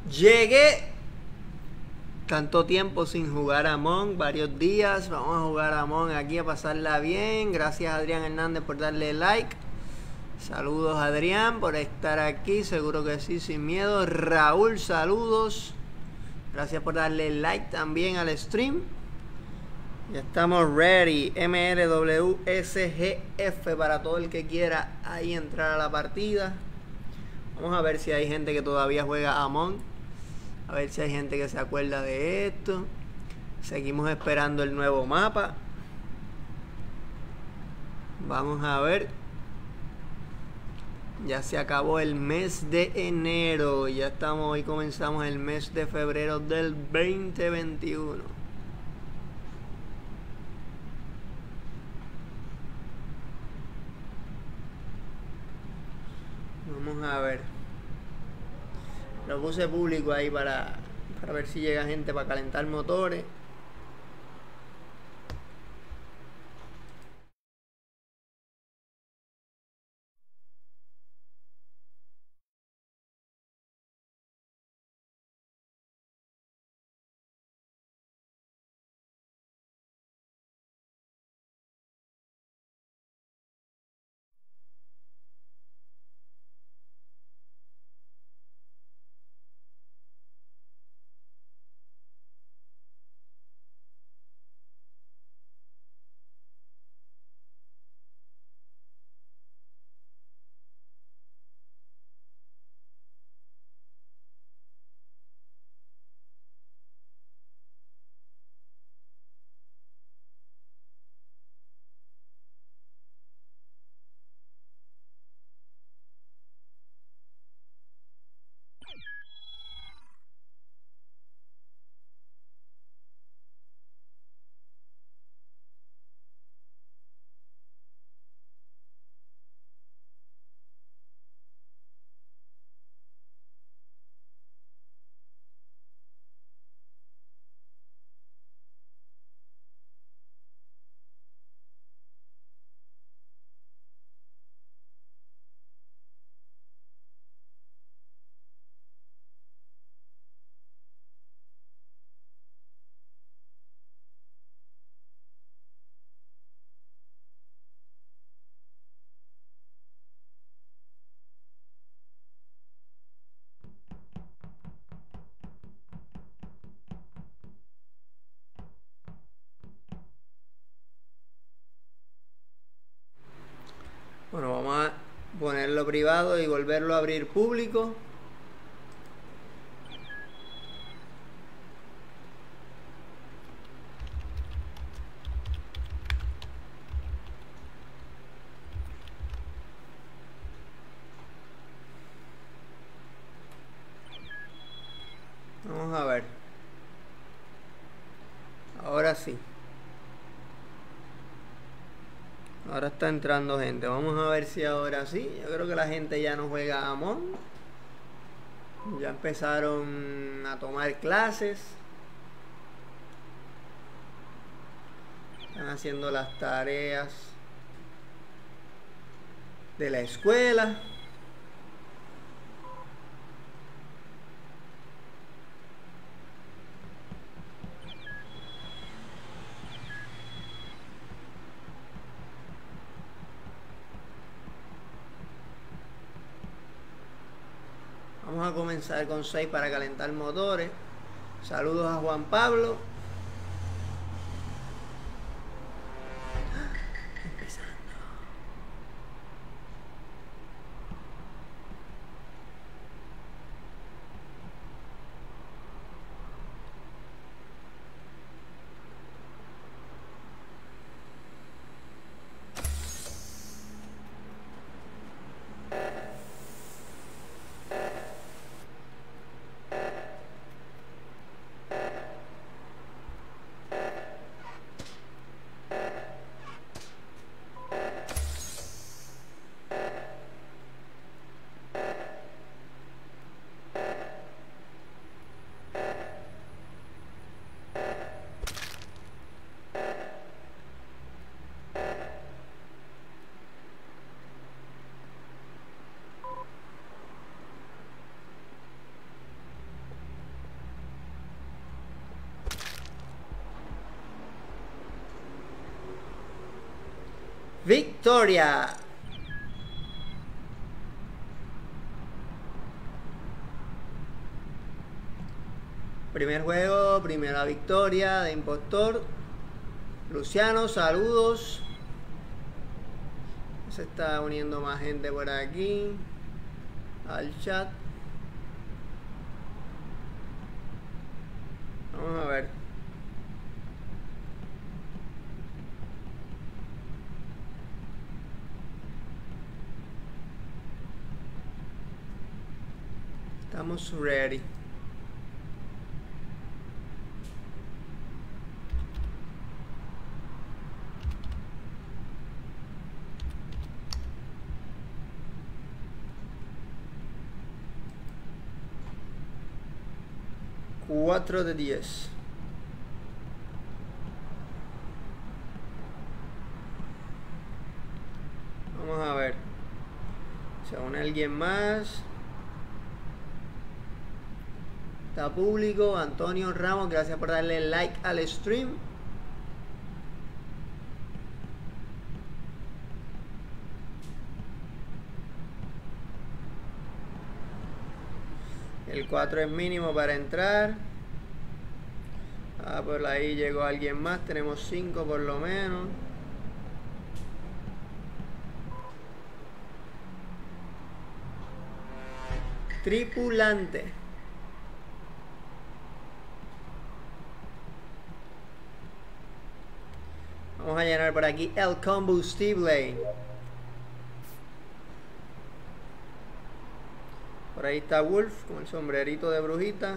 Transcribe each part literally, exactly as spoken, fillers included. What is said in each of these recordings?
Llegué. Tanto tiempo sin jugar a Among, varios días. Vamos a jugar a Among aquí a pasarla bien. Gracias a Adrián Hernández por darle like. Saludos Adrián por estar aquí. Seguro que sí, sin miedo. Raúl, saludos. Gracias por darle like también al stream. Ya estamos ready. M L W S G F para todo el que quiera ahí entrar a la partida. Vamos a ver si hay gente que todavía juega Among. A ver si hay gente que se acuerda de esto. Seguimos esperando el nuevo mapa. Vamos a ver. Ya se acabó el mes de enero. Ya estamos, hoy comenzamos el mes de febrero del veinte veintiuno. Vamos a ver. Lo puse público ahí para, para ver si llega gente para calentar motores. Bueno, vamos a ponerlo privado y volverlo a abrir público. Vamos a ver. Ahora sí. Ahora está entrando gente. Vamos a ver si ahora sí. Yo creo que la gente ya no juega a Among. Ya empezaron a tomar clases. Están haciendo las tareas de la escuela. Vamos a comenzar con seis para calentar motores. Saludos a Juan Pablo. Empezando. Victoria. Primer juego, primera victoria de impostor. Luciano, saludos. Se está uniendo más gente por aquí al chat. Vamos a ver. Estamos ready. cuatro de diez. Vamos a ver. Se une alguien más. Está público. Antonio Ramos, gracias por darle like al stream. El cuatro es mínimo para entrar. Ah, por ahí llegó alguien más. Tenemos cinco por lo menos. Tripulante. Vamos a llenar por aquí el combustible. Por ahí está Wolf con el sombrerito de brujita.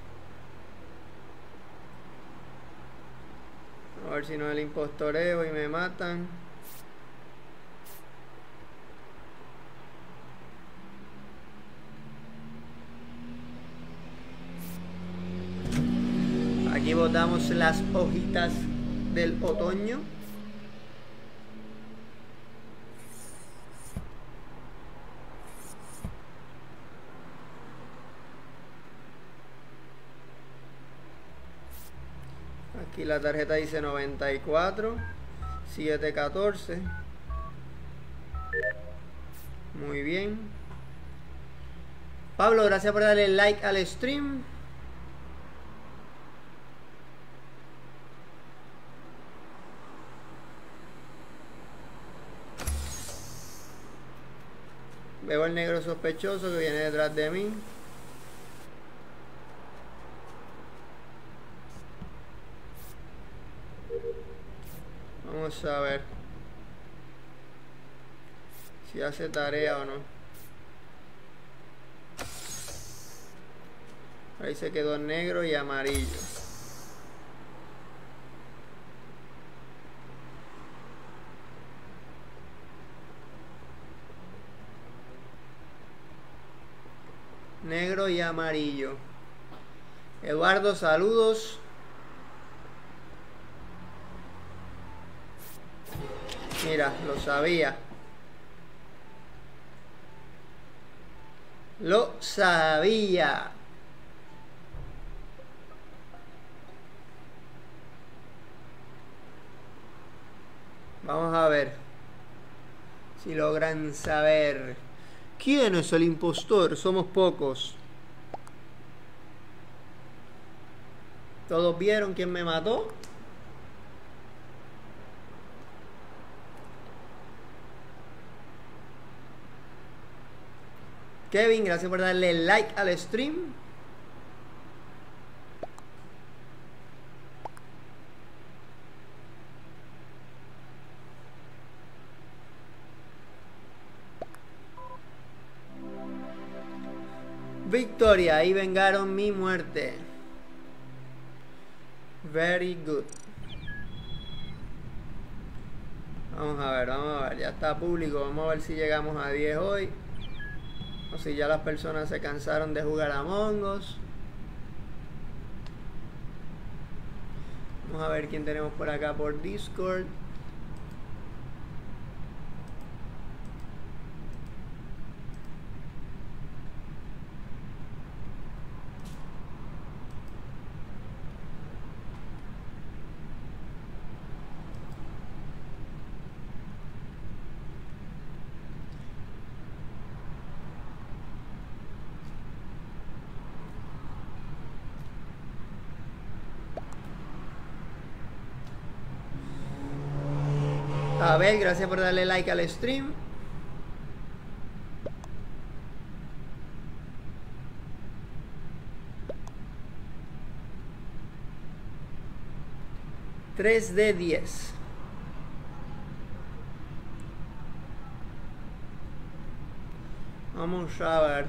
A ver si no es el impostoreo y me matan. Aquí botamos las hojitas del otoño. Aquí la tarjeta dice noventa y cuatro, siete catorce. Muy bien. Pablo, gracias por darle like al stream. Veo el negro sospechoso que viene detrás de mí. Vamos a ver si hace tarea o no. Ahí se quedó negro y amarillo. Negro y amarillo. Eduardo, saludos. Mira, lo sabía. Lo sabía. Vamos a ver si logran saber quién es el impostor. Somos pocos. ¿Todos vieron quién me mató? Kevin, gracias por darle like al stream. Victoria, ahí vengaron mi muerte. Very good. Vamos a ver, vamos a ver. Ya está público. Vamos a ver si llegamos a diez hoy. O si ya las personas se cansaron de jugar a Among Us. Vamos a ver quién tenemos por acá por Discord. A ver, gracias por darle like al stream. tres de diez. Vamos a ver.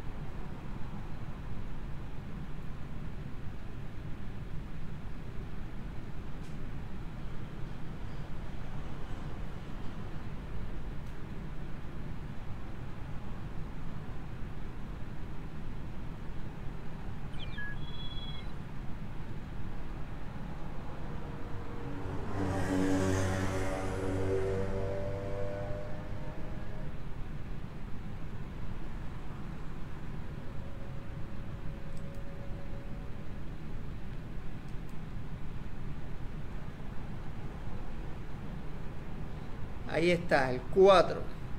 Ahí está, el cuatro.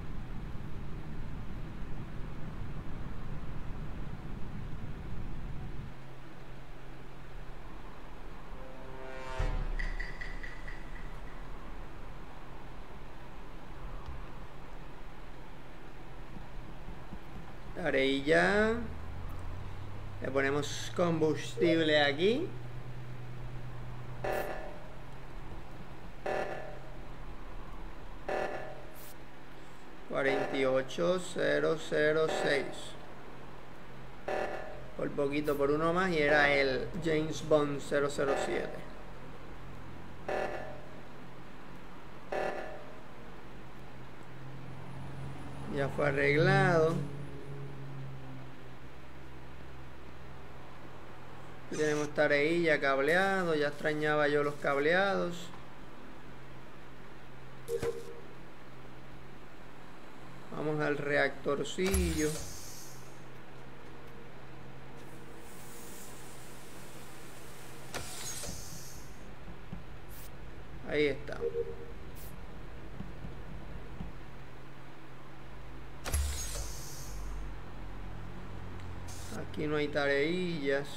Tareilla. Le ponemos combustible aquí. cuarenta y ocho mil seis. Por poquito, por uno más, y era el James Bond cero cero siete. Ya fue arreglado. Aquí tenemos tareilla, cableado. Ya extrañaba yo los cableados. Vamos al reactorcillo. Ahí está. Aquí no hay tareillas.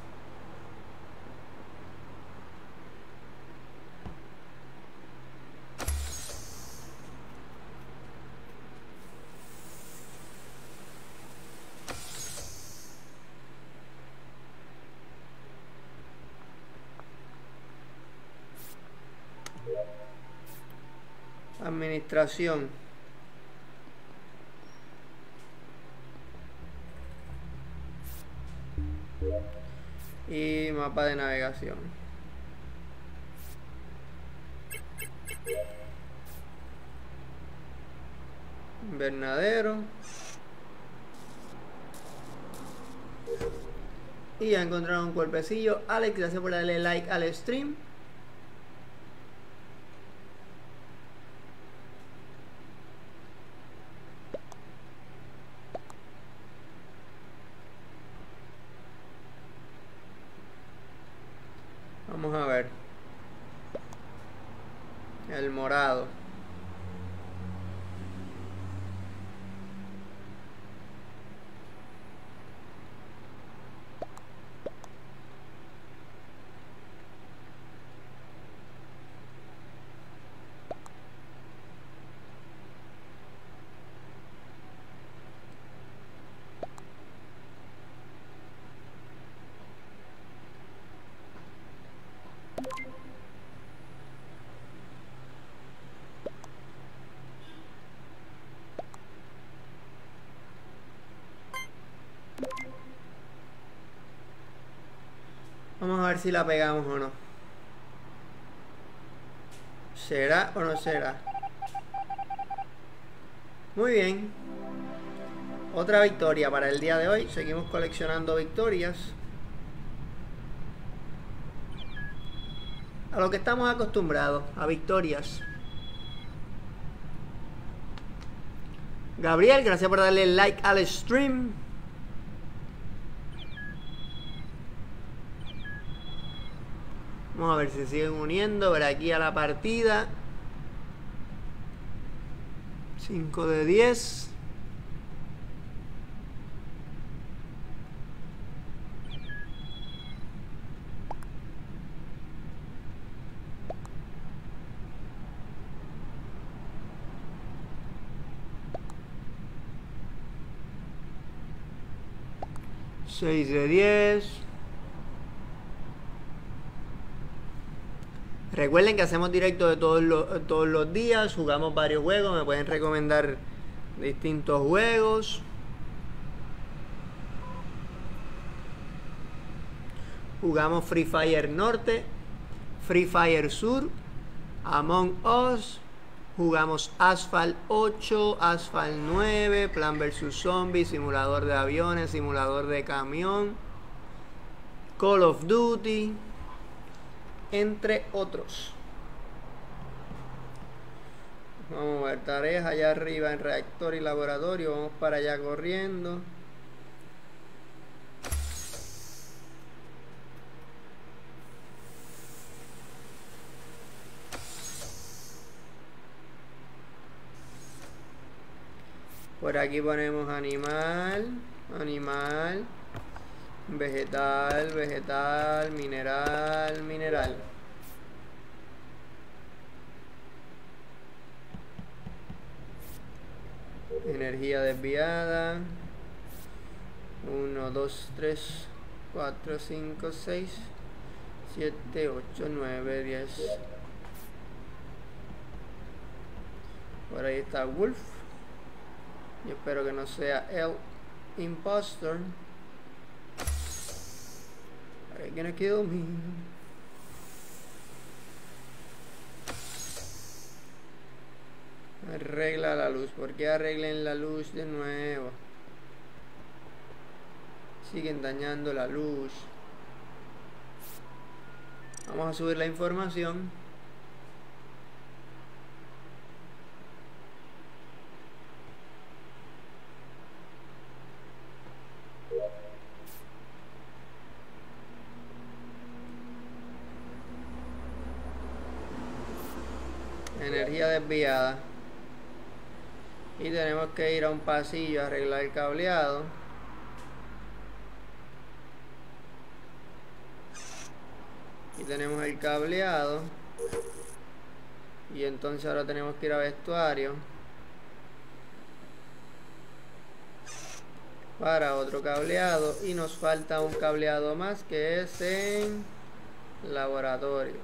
Administración. Y mapa de navegación. Invernadero. Y ya encontraron un cuerpecillo. Alex, gracias por darle like al stream. Vamos a ver. El morado. Vamos a ver si la pegamos o no. ¿Será o no será? Muy bien. Otra victoria para el día de hoy. Seguimos coleccionando victorias. A lo que estamos acostumbrados, a victorias. Gabriel, gracias por darle like al stream. Vamos a ver si se siguen uniendo. Ver aquí a la partida. cinco de diez. seis de diez. Recuerden que hacemos directo de todos los, todos los días. Jugamos varios juegos. Me pueden recomendar distintos juegos. Jugamos Free Fire Norte, Free Fire Sur, Among Us. Jugamos Asphalt ocho, Asphalt nueve, Plan versus Zombies, simulador de aviones, simulador de camión, Call of Duty, entre otros. Vamos a ver tareas allá arriba en reactor y laboratorio. Vamos para allá corriendo. Por aquí ponemos animal, animal, vegetal, vegetal, mineral, mineral. Energía desviada. uno, dos, tres, cuatro, cinco, seis, siete, ocho, nueve, diez. Por ahí está Wolf. Yo espero que no sea el impostor. Are you gonna kill me? Arregla la luz. ¿Por qué arreglen la luz de nuevo? Siguen dañando la luz. Vamos a subir la información. Energía desviada. Y tenemos que ir a un pasillo a arreglar el cableado. Y tenemos el cableado. Y entonces ahora tenemos que ir a vestuario para otro cableado. Y nos falta un cableado más, que es en laboratorio.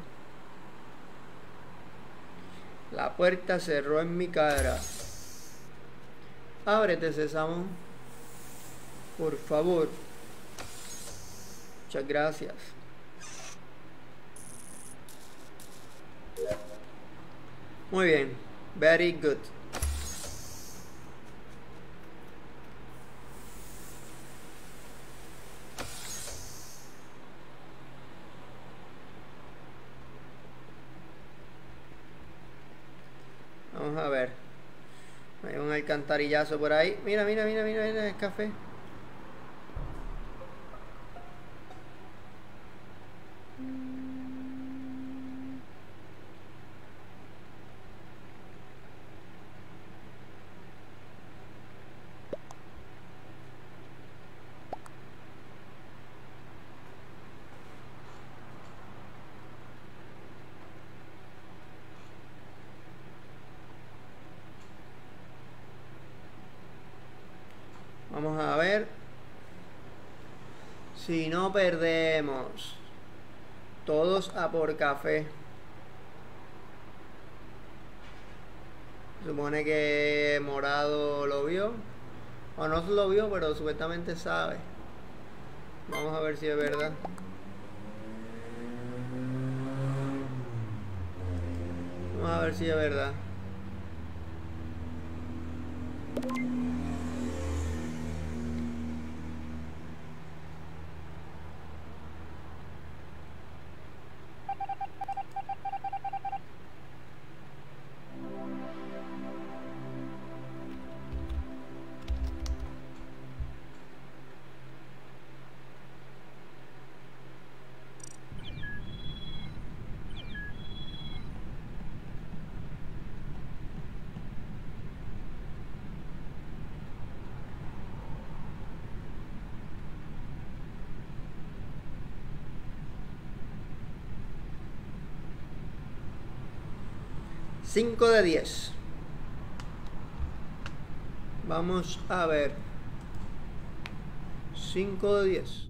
La puerta cerró en mi cara. Ábrete, Sésamo. Por favor. Muchas gracias. Muy bien. Very good. Vamos a ver. Hay un alcantarillazo por ahí. Mira, mira, mira, mira, mira el café. Vamos a ver si no perdemos. Todos a por café. Supone que Morado lo vio. O no lo vio, pero supuestamente sabe. Vamos a ver si es verdad. Vamos a ver si es verdad. cinco de diez. Vamos a ver. cinco de diez.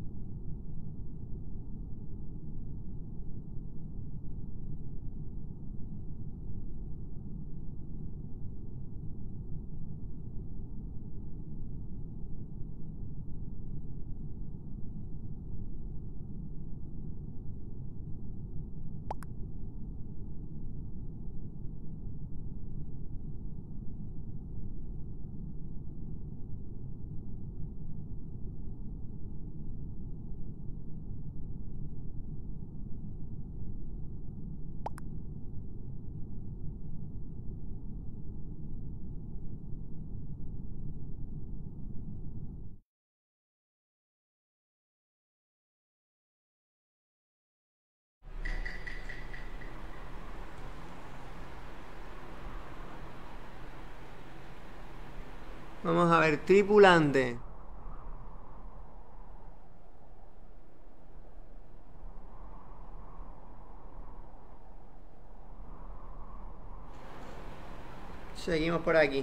Vamos a ver, tripulante. Seguimos por aquí.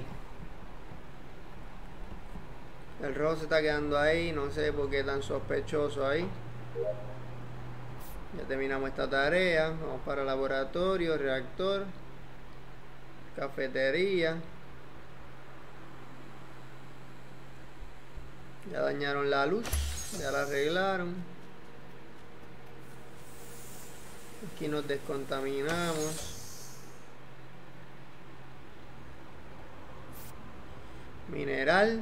El rojo se está quedando ahí, no sé por qué tan sospechoso ahí. Ya terminamos esta tarea. Vamos para laboratorio, reactor, cafetería. Ya dañaron la luz, ya la arreglaron. Aquí nos descontaminamos. Mineral.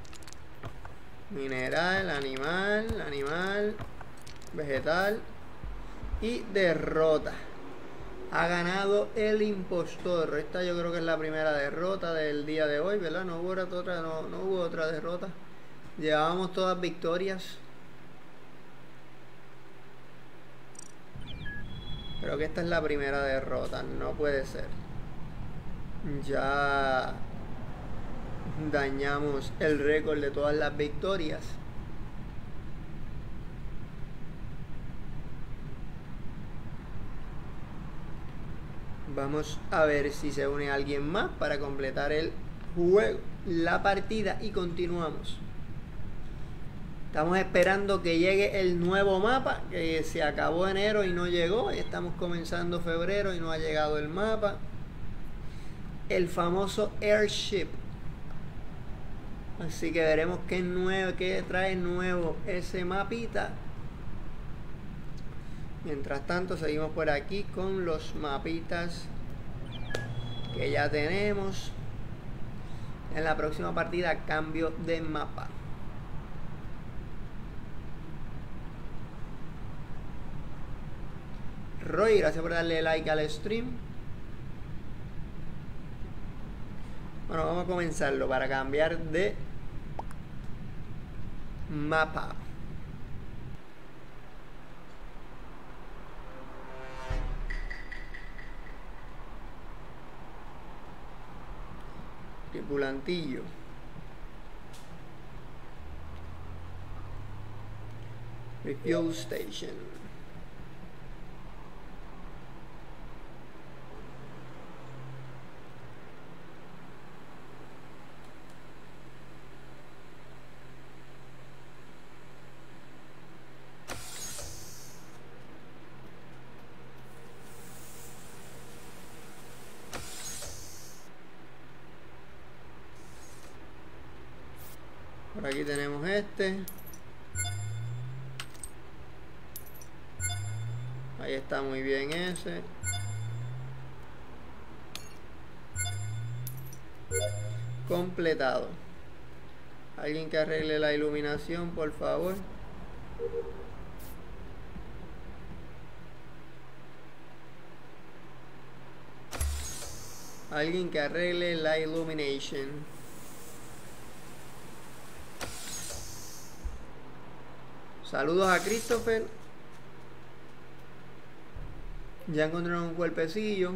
Mineral, animal, animal, vegetal y derrota. Ha ganado el impostor. Esta yo creo que es la primera derrota del día de hoy, ¿verdad? No hubo otra, no, no hubo otra derrota. Llevábamos todas victorias. Creo que esta es la primera derrota. No puede ser. Ya dañamos el récord de todas las victorias. Vamos a ver si se une alguien más para completar el juego, la partida, y continuamos. Estamos esperando que llegue el nuevo mapa, que se acabó enero y no llegó. Estamos comenzando febrero y no ha llegado el mapa. El famoso Airship. Así que veremos qué nuevo, qué trae nuevo ese mapita. Mientras tanto seguimos por aquí con los mapitas que ya tenemos. En la próxima partida cambio de mapa. Roy, gracias por darle like al stream. Bueno, vamos a comenzarlo para cambiar de mapa. Tripulantillo. Refuel station. Por aquí tenemos este. Ahí está muy bien ese. Completado. Alguien que arregle la iluminación, por favor. Alguien que arregle la illumination. Saludos a Christopher. Ya encontraron un cuerpecillo.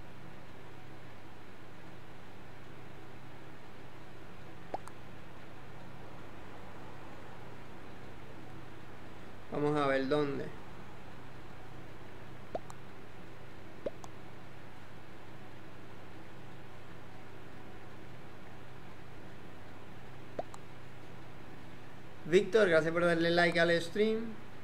Vamos a ver dónde. Víctor, gracias por darle like al stream.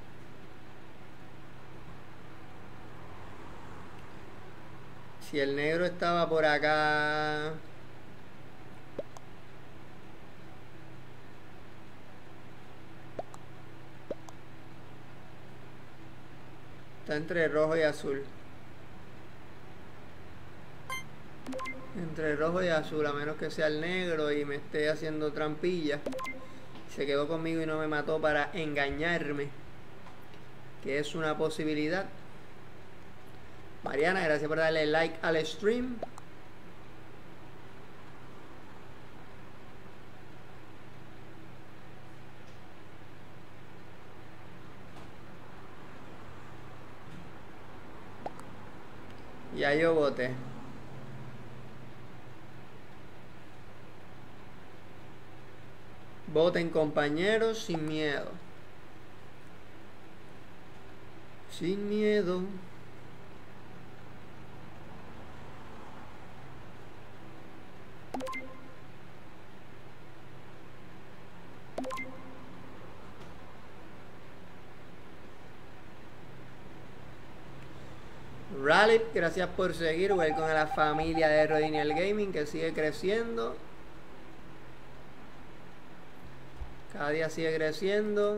Si el negro estaba por acá. Está entre rojo y azul. Entre rojo y azul, a menos que sea el negro y me esté haciendo trampilla. Se quedó conmigo y no me mató para engañarme, que es una posibilidad. Mariana, gracias por darle like al stream. Ya yo voté. Voten, compañeros, sin miedo. Sin miedo. Rally, gracias por seguir. Welcome a la familia de Rodiniel Gaming, que sigue creciendo. Cada día sigue creciendo.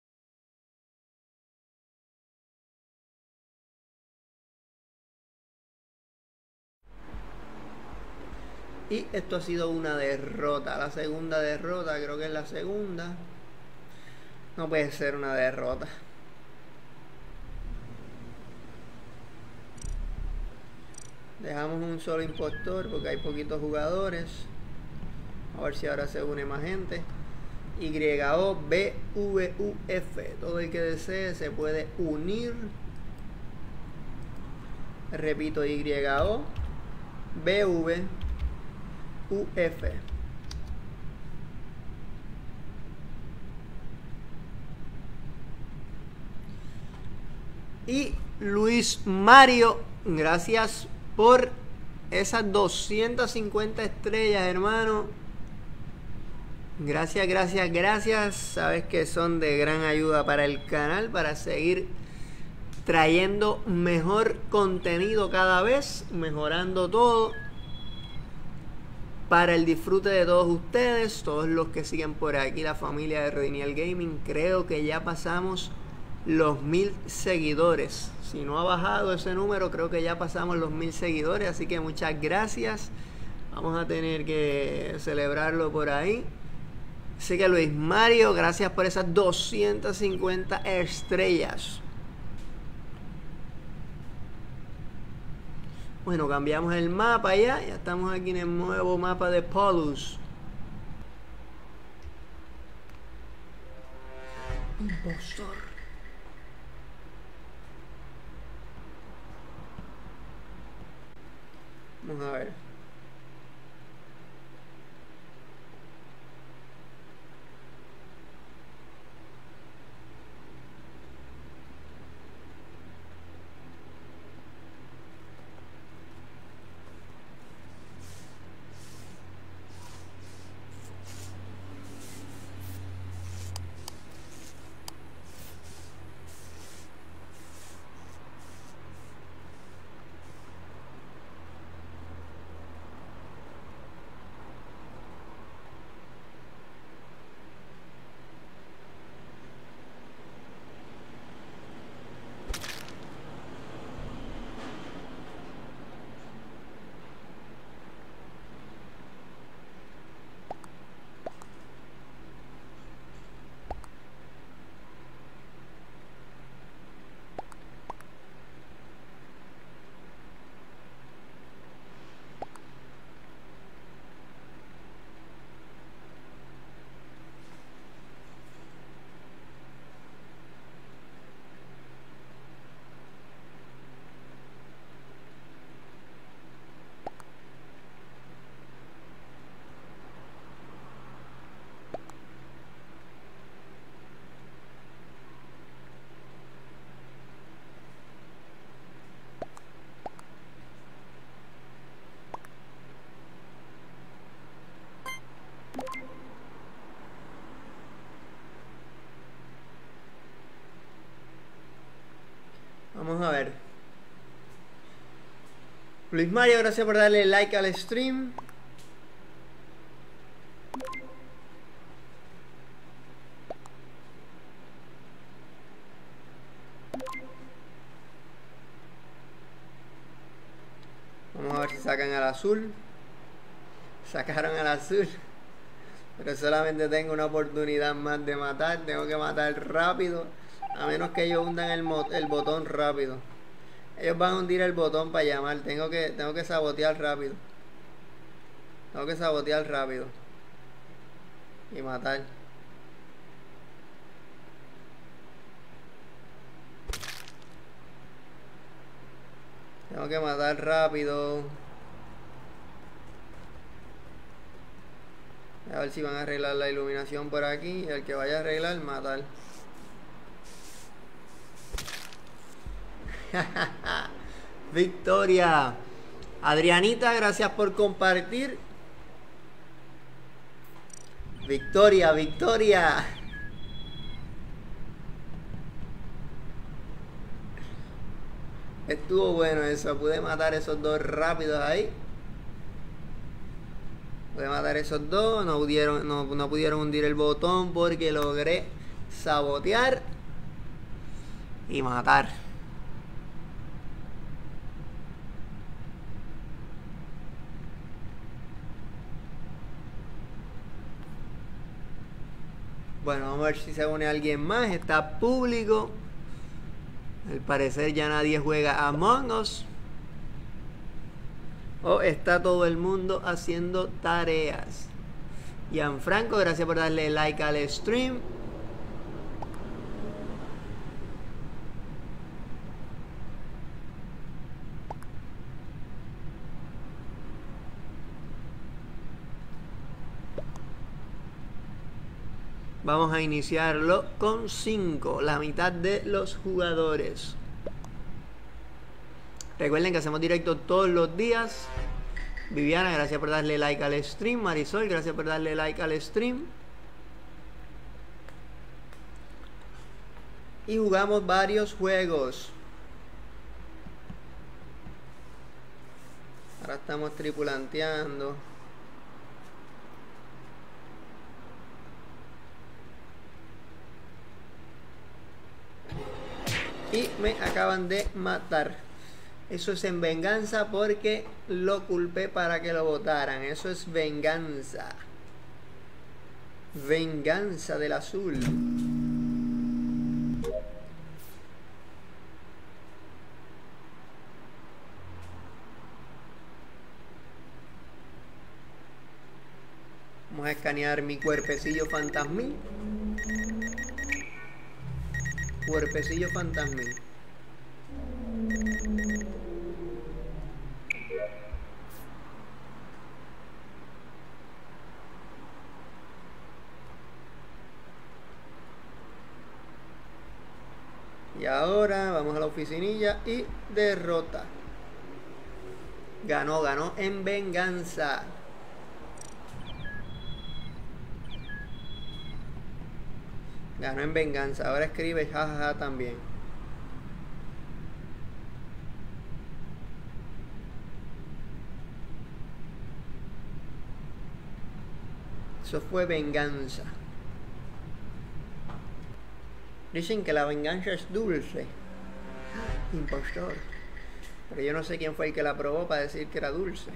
Y esto ha sido una derrota. La segunda derrota, creo que es la segunda. No puede ser una derrota. Dejamos un solo impostor porque hay poquitos jugadores. A ver si ahora se une más gente. Y O B V U F. Todo el que desee se puede unir. Repito, Y O B V U F. Y Luis Mario, gracias por esas doscientas cincuenta estrellas, hermano. Gracias, gracias, gracias. Sabes que son de gran ayuda para el canal, para seguir trayendo mejor contenido cada vez, mejorando todo para el disfrute de todos ustedes, todos los que siguen por aquí, la familia de Rodiniel Gaming. Creo que ya pasamos los mil seguidores. Si no ha bajado ese número, creo que ya pasamos los mil seguidores, así que muchas gracias. Vamos a tener que celebrarlo por ahí. Así que Luis Mario, gracias por esas doscientas cincuenta estrellas. Bueno, cambiamos el mapa ya. Ya estamos aquí en el nuevo mapa de Polus. Impostor. Vamos a ver. Luis Mario, gracias por darle like al stream. Vamos a ver si sacan al azul. Sacaron al azul. Pero solamente tengo una oportunidad más de matar. Tengo que matar rápido. A menos que ellos hundan el, el botón rápido. Ellos van a hundir el botón para llamar. Tengo que, tengo que sabotear rápido. Tengo que sabotear rápido. Y matar. Tengo que matar rápido. A ver si van a arreglar la iluminación por aquí. Y el que vaya a arreglar, matar. Victoria. Adrianita, gracias por compartir. Victoria, victoria. Estuvo bueno eso. Pude matar esos dos rápidos ahí. Pude matar esos dos. No pudieron, no, no pudieron hundir el botón porque logré sabotear y matar. Bueno, vamos a ver si se une alguien más. Está público. Al parecer ya nadie juega Among Us. O está todo el mundo haciendo tareas. Gianfranco, gracias por darle like al stream. Vamos a iniciarlo con cinco, la mitad de los jugadores. Recuerden que hacemos directo todos los días. Viviana, gracias por darle like al stream. Marisol, gracias por darle like al stream. Y jugamos varios juegos. Ahora estamos tripulanteando. Y me acaban de matar. Eso es en venganza porque lo culpé para que lo votaran. Eso es venganza. Venganza del azul. Vamos a escanear mi cuerpecillo fantasmín. Cuerpecillo fantasmín. Y ahora vamos a la oficinilla y derrota. Ganó, ganó en venganza. Ganó en venganza. Ahora escribe jajaja también. Eso fue venganza. Dicen que la venganza es dulce. Impostor. Pero yo no sé quién fue el que la probó para decir que era dulce.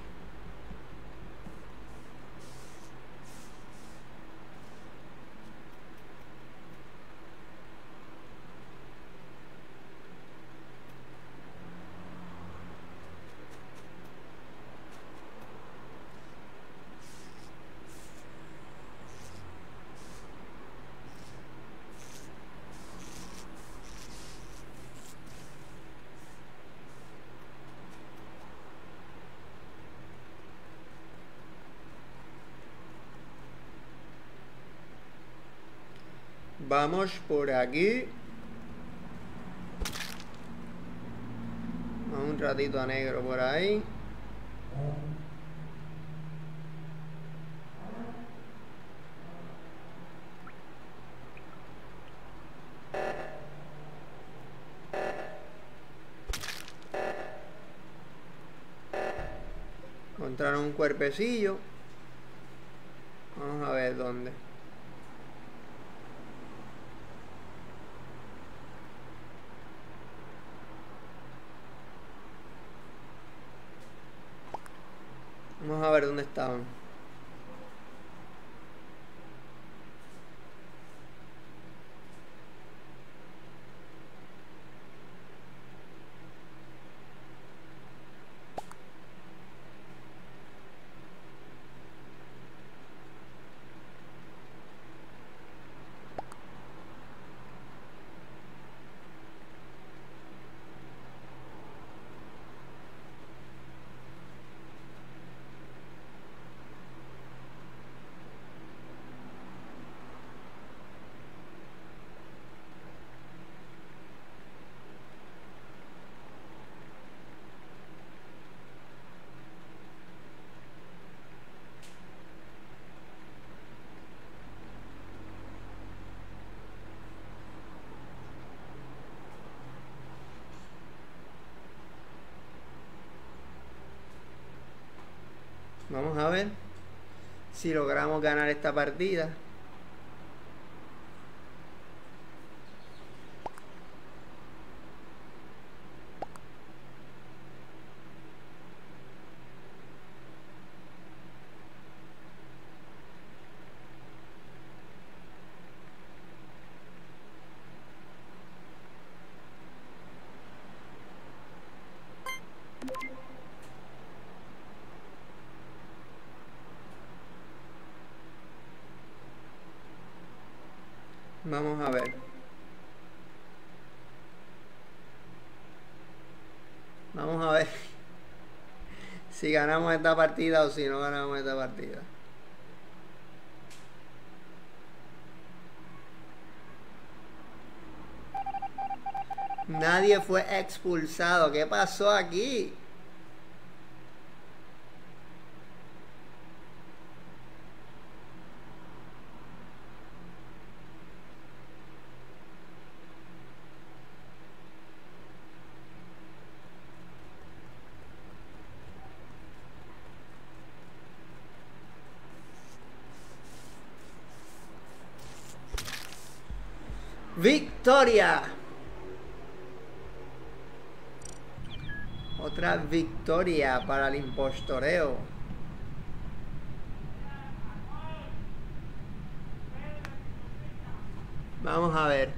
Vamos por aquí. Vamos un ratito a negro por ahí. encontraron un cuerpecillo. Vamos a ver dónde. Vamos a ver dónde estaban. Vamos a ver si logramos ganar esta partida. Vamos a ver. Vamos a ver si ganamos esta partida o si no ganamos esta partida. Nadie fue expulsado. ¿Qué pasó aquí? ¡Victoria! Otra victoria para el impostoreo. Vamos a ver.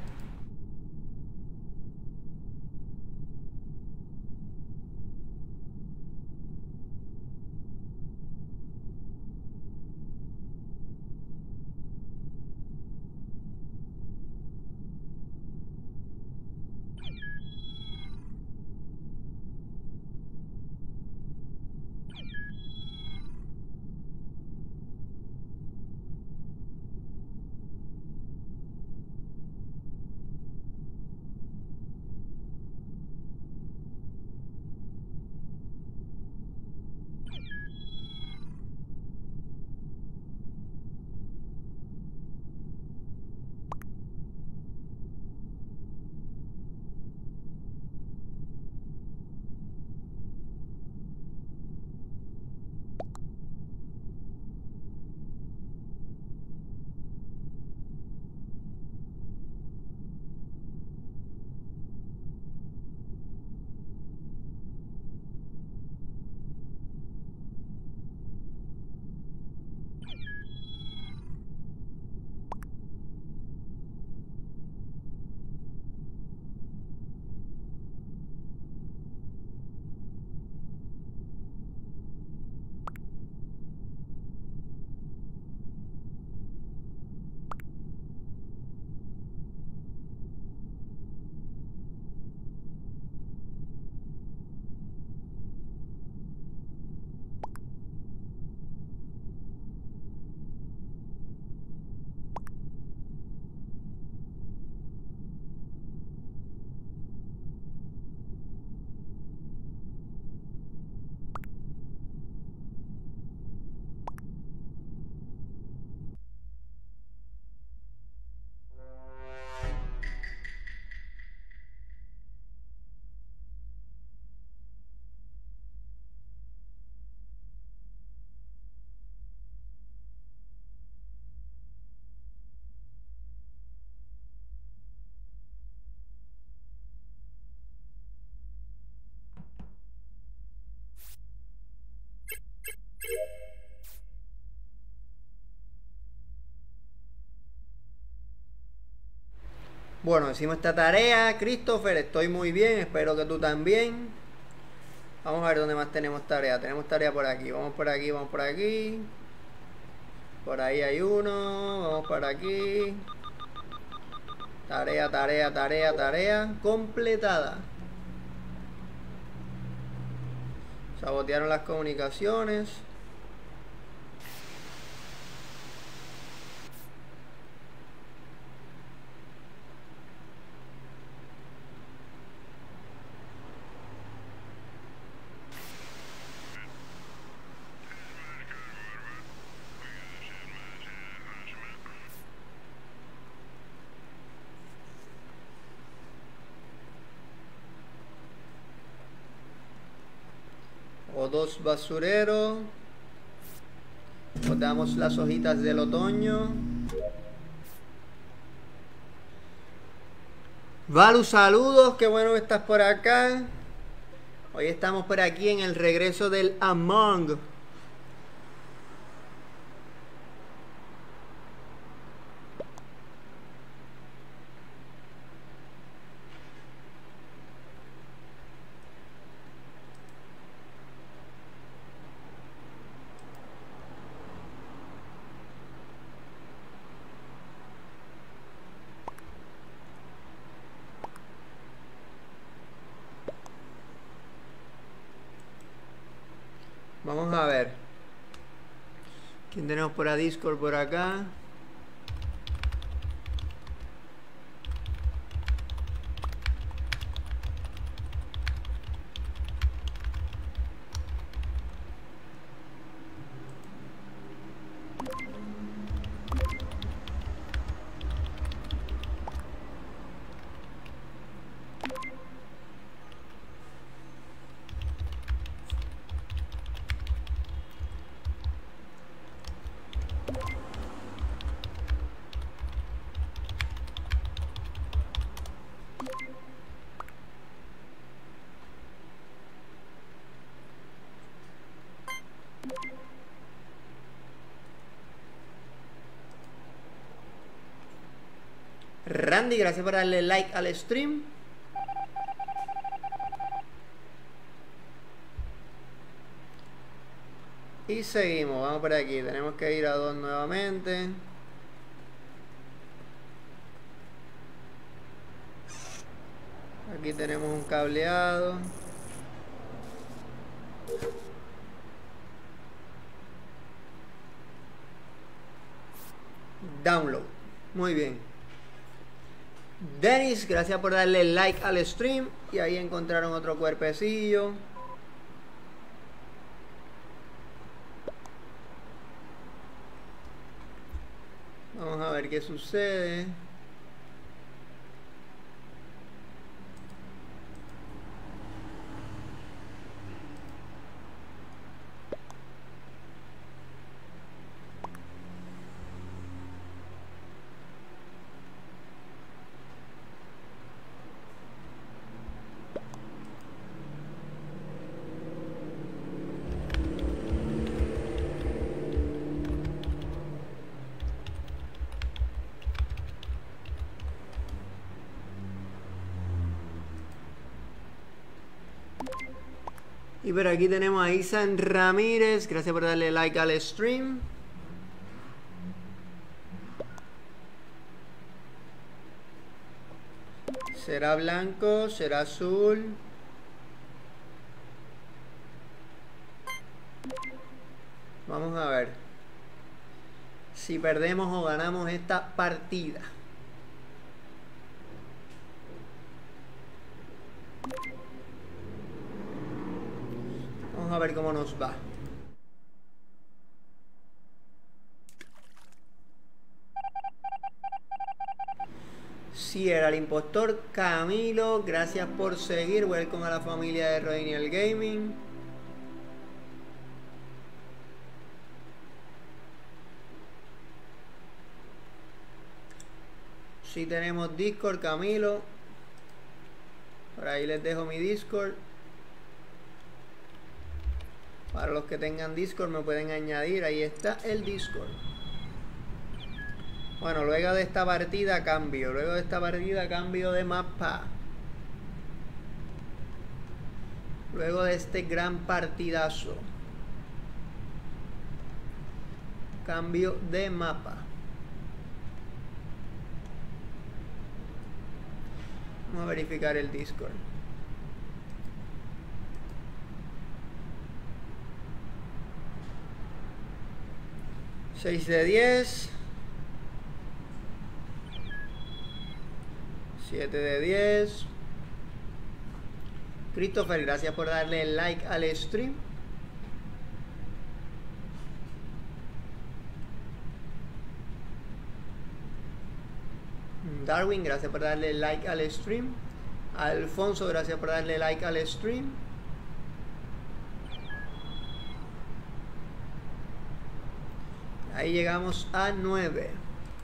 Bueno, hicimos esta tarea. Christopher, estoy muy bien. Espero que tú también. Vamos a ver dónde más tenemos tarea. Tenemos tarea por aquí. Vamos por aquí, vamos por aquí. Por ahí hay uno. Vamos por aquí. Tarea, tarea, tarea, tarea. Completada. Sabotearon las comunicaciones. O dos basureros. Botamos las hojitas del otoño. Valu, saludos, qué bueno que estás por acá. Hoy estamos por aquí en el regreso del Among. Vamos a ver. ¿Quién tenemos por a Discord por acá? Randy, gracias por darle like al stream. Y seguimos, vamos por aquí. Tenemos que ir a dos nuevamente. Aquí tenemos un cableado. Download. Muy bien. Dennis, gracias por darle like al stream. Y ahí encontraron otro cuerpecillo. Vamos a ver qué sucede. Y por aquí tenemos a Isan Ramírez. Gracias por darle like al stream. ¿Será blanco? ¿Será azul? Vamos a ver si perdemos o ganamos esta partida. Vamos a ver cómo nos va. Si era el impostor Camilo, gracias por seguir. Welcome a la familia de Rodiniel Gaming. Si tenemos Discord, Camilo. Por ahí les dejo mi Discord. Para los que tengan Discord me pueden añadir. Ahí está el Discord. Bueno, luego de esta partida cambio. Luego de esta partida cambio de mapa. Luego de este gran partidazo. Cambio de mapa. Vamos a verificar el Discord. seis de diez. siete de diez. Christopher, gracias por darle like al stream. Darwin, gracias por darle like al stream. Alfonso, gracias por darle like al stream. Ahí llegamos a nueve.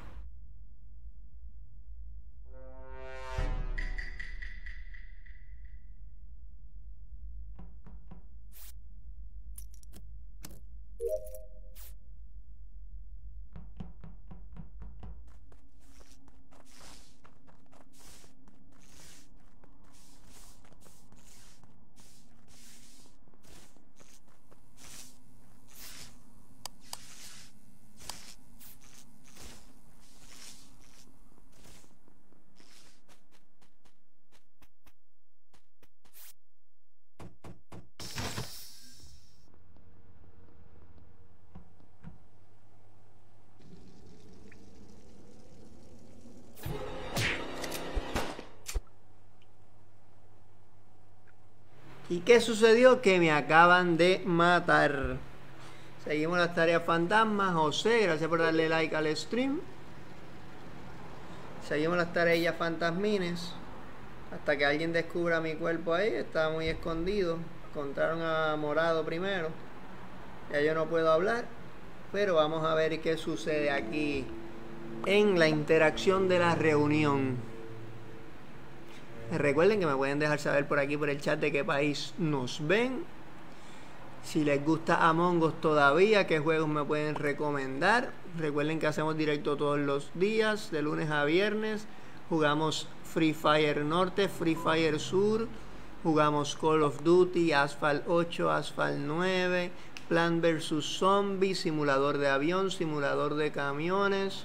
¿Y qué sucedió? Que me acaban de matar. Seguimos las tareas fantasmas. José, gracias por darle like al stream. Seguimos las tareas fantasmines. Hasta que alguien descubra mi cuerpo ahí. Estaba muy escondido. Encontraron a Morado primero. Ya yo no puedo hablar. Pero vamos a ver qué sucede aquí en la interacción de la reunión. Recuerden que me pueden dejar saber por aquí por el chat de qué país nos ven. Si les gusta Among Us todavía, qué juegos me pueden recomendar. Recuerden que hacemos directo todos los días, de lunes a viernes. Jugamos Free Fire Norte, Free Fire Sur. Jugamos Call of Duty, Asphalt ocho, Asphalt nueve, Plant versus. Zombies, simulador de avión, simulador de camiones.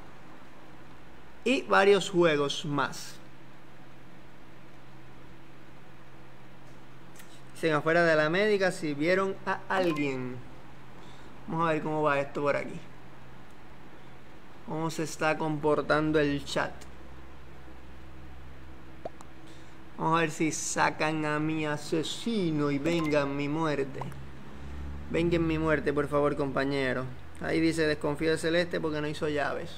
Y varios juegos más. Dicen afuera de la médica si vieron a alguien. Vamos a ver cómo va esto por aquí. Cómo se está comportando el chat. Vamos a ver si sacan a mi asesino y vengan mi muerte. Vengan mi muerte, por favor, compañero. Ahí dice desconfío de Celeste porque no hizo llaves.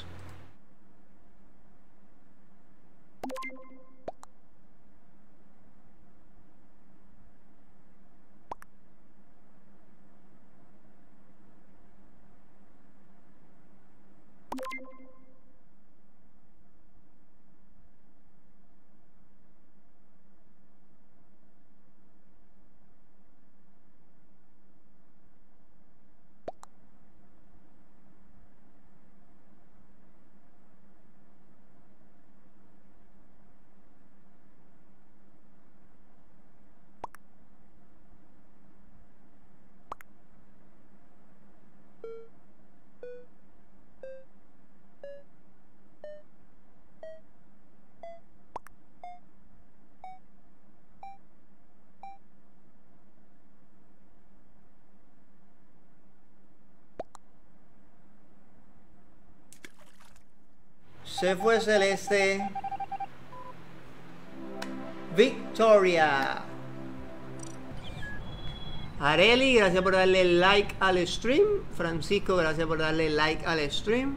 Se fue Celeste. Victoria. Areli, gracias por darle like al stream. Francisco, gracias por darle like al stream.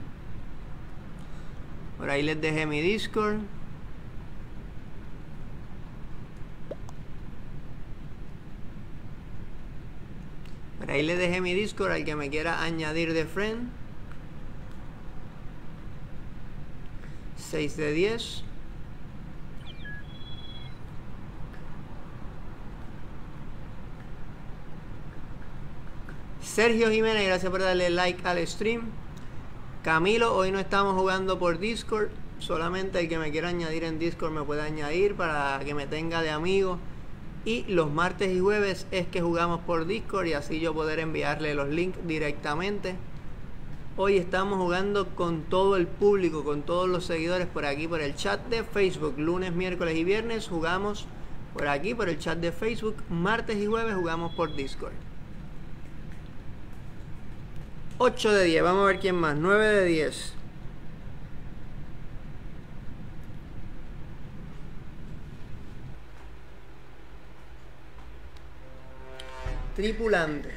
Por ahí les dejé mi Discord. Por ahí les dejé mi Discord al que me quiera añadir de friend. seis de diez. Sergio Jiménez, gracias por darle like al stream. Camilo, hoy no estamos jugando por Discord. Solamente el que me quiera añadir en Discord me puede añadir para que me tenga de amigo. Y los martes y jueves es que jugamos por Discord y así yo poder enviarle los links directamente. Hoy estamos jugando con todo el público, con todos los seguidores por aquí, por el chat de Facebook. Lunes, miércoles y viernes jugamos por aquí, por el chat de Facebook. Martes y jueves jugamos por Discord. ocho de diez, vamos a ver quién más. nueve de diez. Tripulante.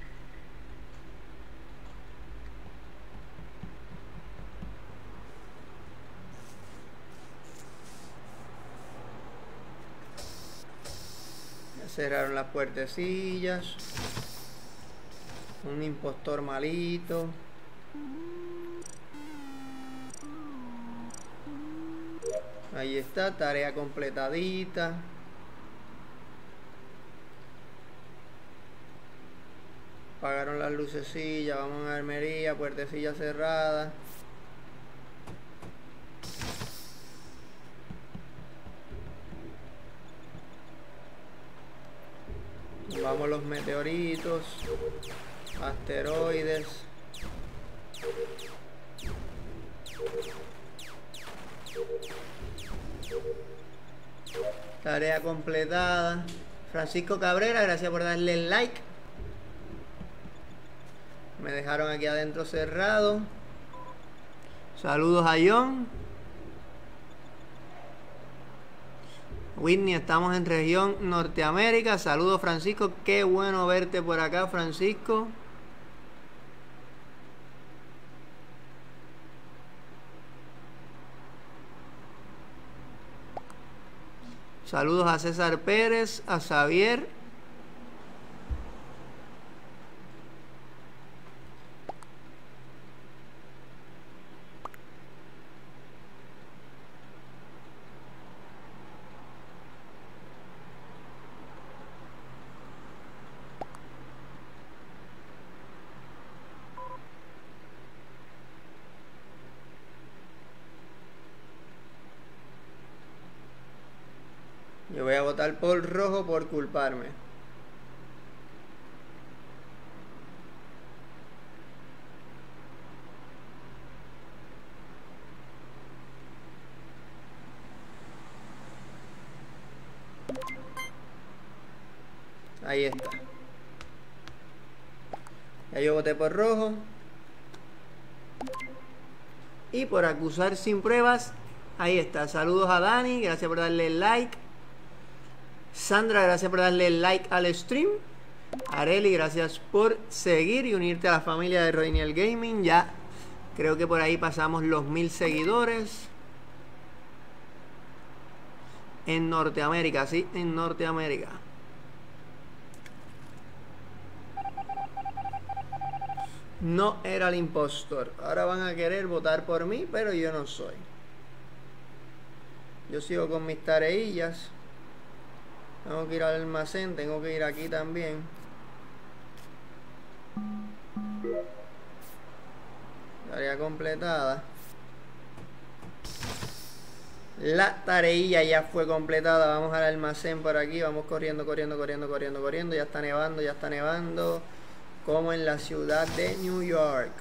Ya cerraron las puertecillas. Un impostor malito. Ahí está, tarea completadita. Apagaron las lucecillas, vamos a armería, puertecilla cerrada. Vamos los meteoritos, asteroides. Tarea completada. Francisco Cabrera, gracias por darle el like. Me dejaron aquí adentro cerrado. Saludos a John. Whitney, estamos en región Norteamérica. Saludos, Francisco. Qué bueno verte por acá, Francisco. Saludos a César Pérez, a Xavier. Yo voy a votar por rojo por culparme. Ahí está. Ya yo voté por rojo. Y por acusar sin pruebas, ahí está. Saludos a Dani, gracias por darle like. Sandra, gracias por darle like al stream. Areli, gracias por seguir y unirte a la familia de Roiniel Gaming. Ya creo que por ahí pasamos los mil seguidores. En Norteamérica, sí, en Norteamérica. No era el impostor. Ahora van a querer votar por mí, pero yo no soy. Yo sigo con mis tareillas. Tengo que ir al almacén, tengo que ir aquí también. Tarea completada. La tareilla ya fue completada. Vamos al almacén por aquí. Vamos corriendo, corriendo, corriendo, corriendo, corriendo. Ya está nevando, ya está nevando. Como en la ciudad de New York.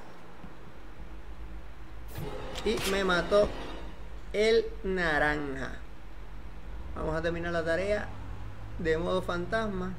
Y me mató el naranja. Vamos a terminar la tarea de modo fantasma.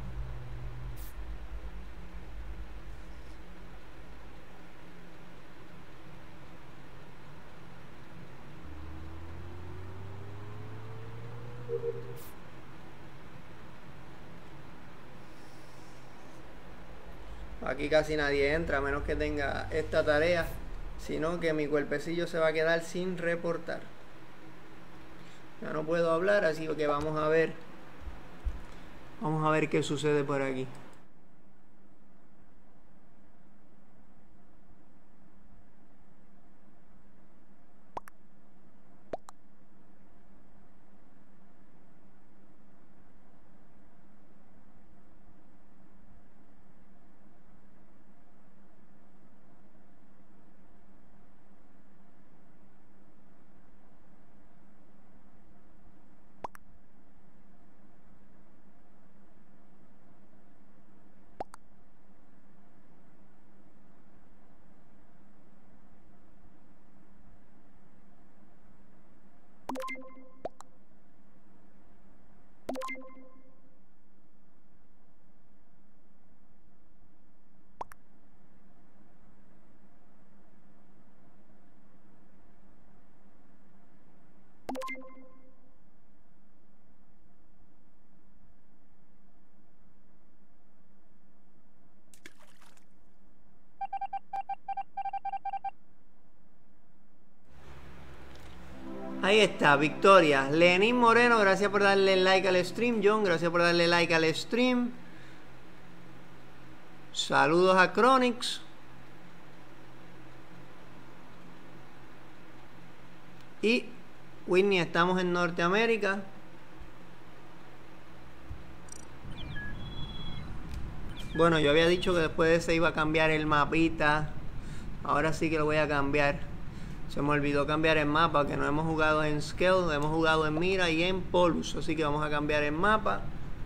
Aquí casi nadie entra a menos que tenga esta tarea, sino que mi cuerpecillo se va a quedar sin reportar. Ya no puedo hablar, así que vamos a ver vamos a ver qué sucede por aquí. Ahí está, victoria. Lenín Moreno, gracias por darle like al stream. John, gracias por darle like al stream. Saludos a Chronix. Y Whitney, estamos en Norteamérica. Bueno, yo había dicho que después de ese iba a cambiar el mapita. Ahora sí que lo voy a cambiar. Se me olvidó cambiar el mapa, que no hemos jugado en Scale, hemos jugado en Mira y en Polus. Así que vamos a cambiar el mapa.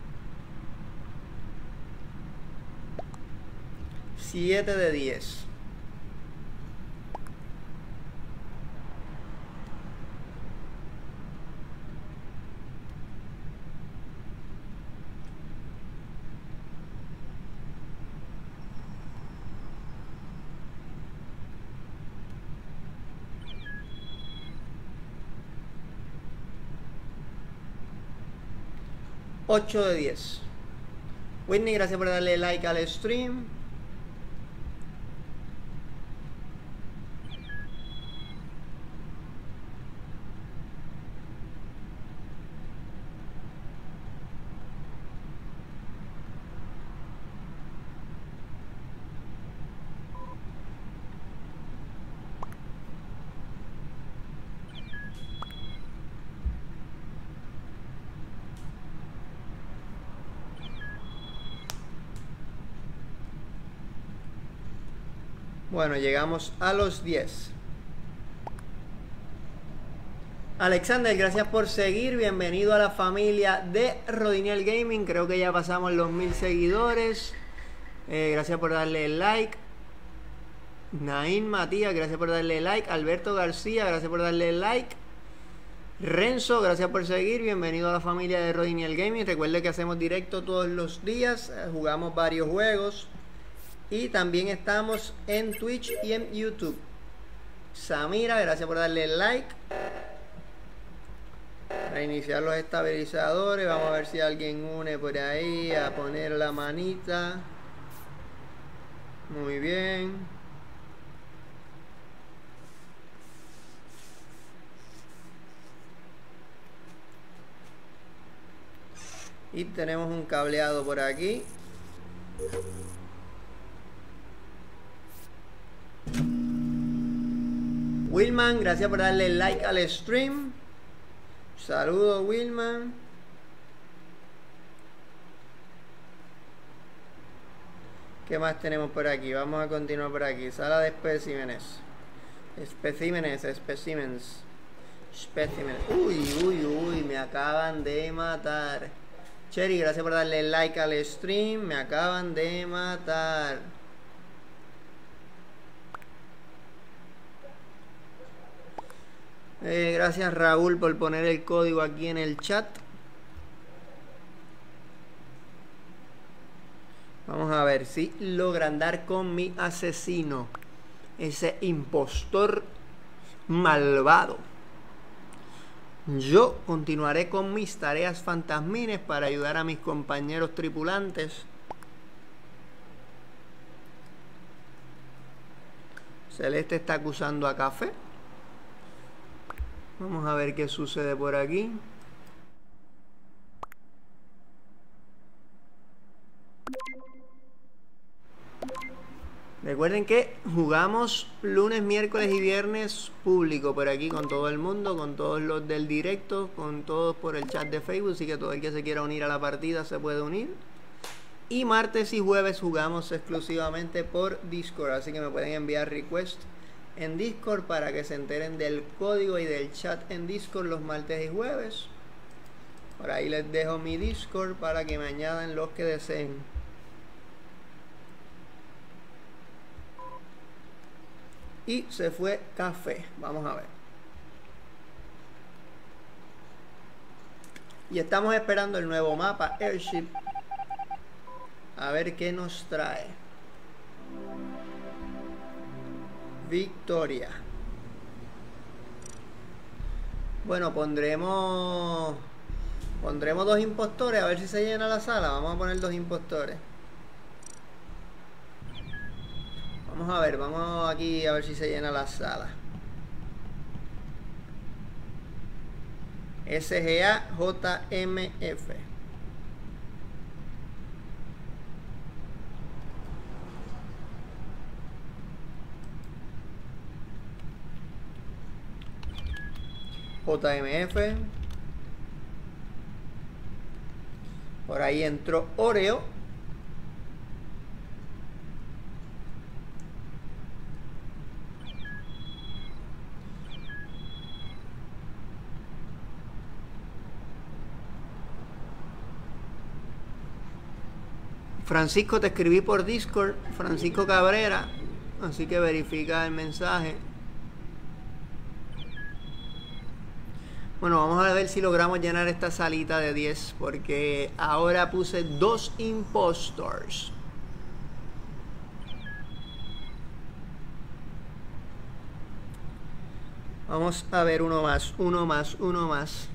siete de diez. ocho de diez. Whitney, gracias por darle like al stream. Bueno, llegamos a los diez. Alexander, gracias por seguir. Bienvenido a la familia de Rodiniel Gaming. Creo que ya pasamos los mil seguidores. Eh, gracias por darle like. Naín Matías, gracias por darle like. Alberto García, gracias por darle like. Renzo, gracias por seguir. Bienvenido a la familia de Rodiniel Gaming. Recuerde que hacemos directo todos los días. Eh, jugamos varios juegos. Y también estamos en Twitch y en YouTube. Samira, gracias por darle like. Reiniciar los estabilizadores. Vamos a ver si alguien une por ahí a poner la manita. Muy bien. Y tenemos un cableado por aquí. Wilman, gracias por darle like al stream. Saludos, Wilman. ¿Qué más tenemos por aquí? Vamos a continuar por aquí. Sala de especímenes. Especímenes, especímenes. Especímenes. Uy, uy, uy, me acaban de matar. Cherry, gracias por darle like al stream. Me acaban de matar. Eh, gracias Raúl por poner el código aquí en el chat. Vamos a ver si logran dar con mi asesino. Ese impostor malvado. Yo continuaré con mis tareas fantasmines para ayudar a mis compañeros tripulantes. Celeste está acusando a Café. Vamos a ver qué sucede por aquí. Recuerden que jugamos lunes, miércoles y viernes público por aquí con todo el mundo, con todos los del directo, con todos por el chat de Facebook, así que todo el que se quiera unir a la partida se puede unir. Y martes y jueves jugamos exclusivamente por Discord, así que me pueden enviar request en Discord para que se enteren del código y del chat en Discord los martes y jueves. Por ahí les dejo mi Discord para que me añadan los que deseen. Y se fue Café. Vamos a ver. Y estamos esperando el nuevo mapa Airship. A ver qué nos trae. Victoria. Bueno, pondremos Pondremos dos impostores a ver si se llena la sala. Vamos a poner dos impostores. Vamos a ver, vamos aquí a ver si se llena la sala. S G A J M F. J M F. Por ahí entró Oreo. Francisco, te escribí por Discord, Francisco Cabrera, así que verifica el mensaje. Bueno, vamos a ver si logramos llenar esta salita de diez, porque ahora puse dos impostors. Vamos a ver uno más, uno más, uno más.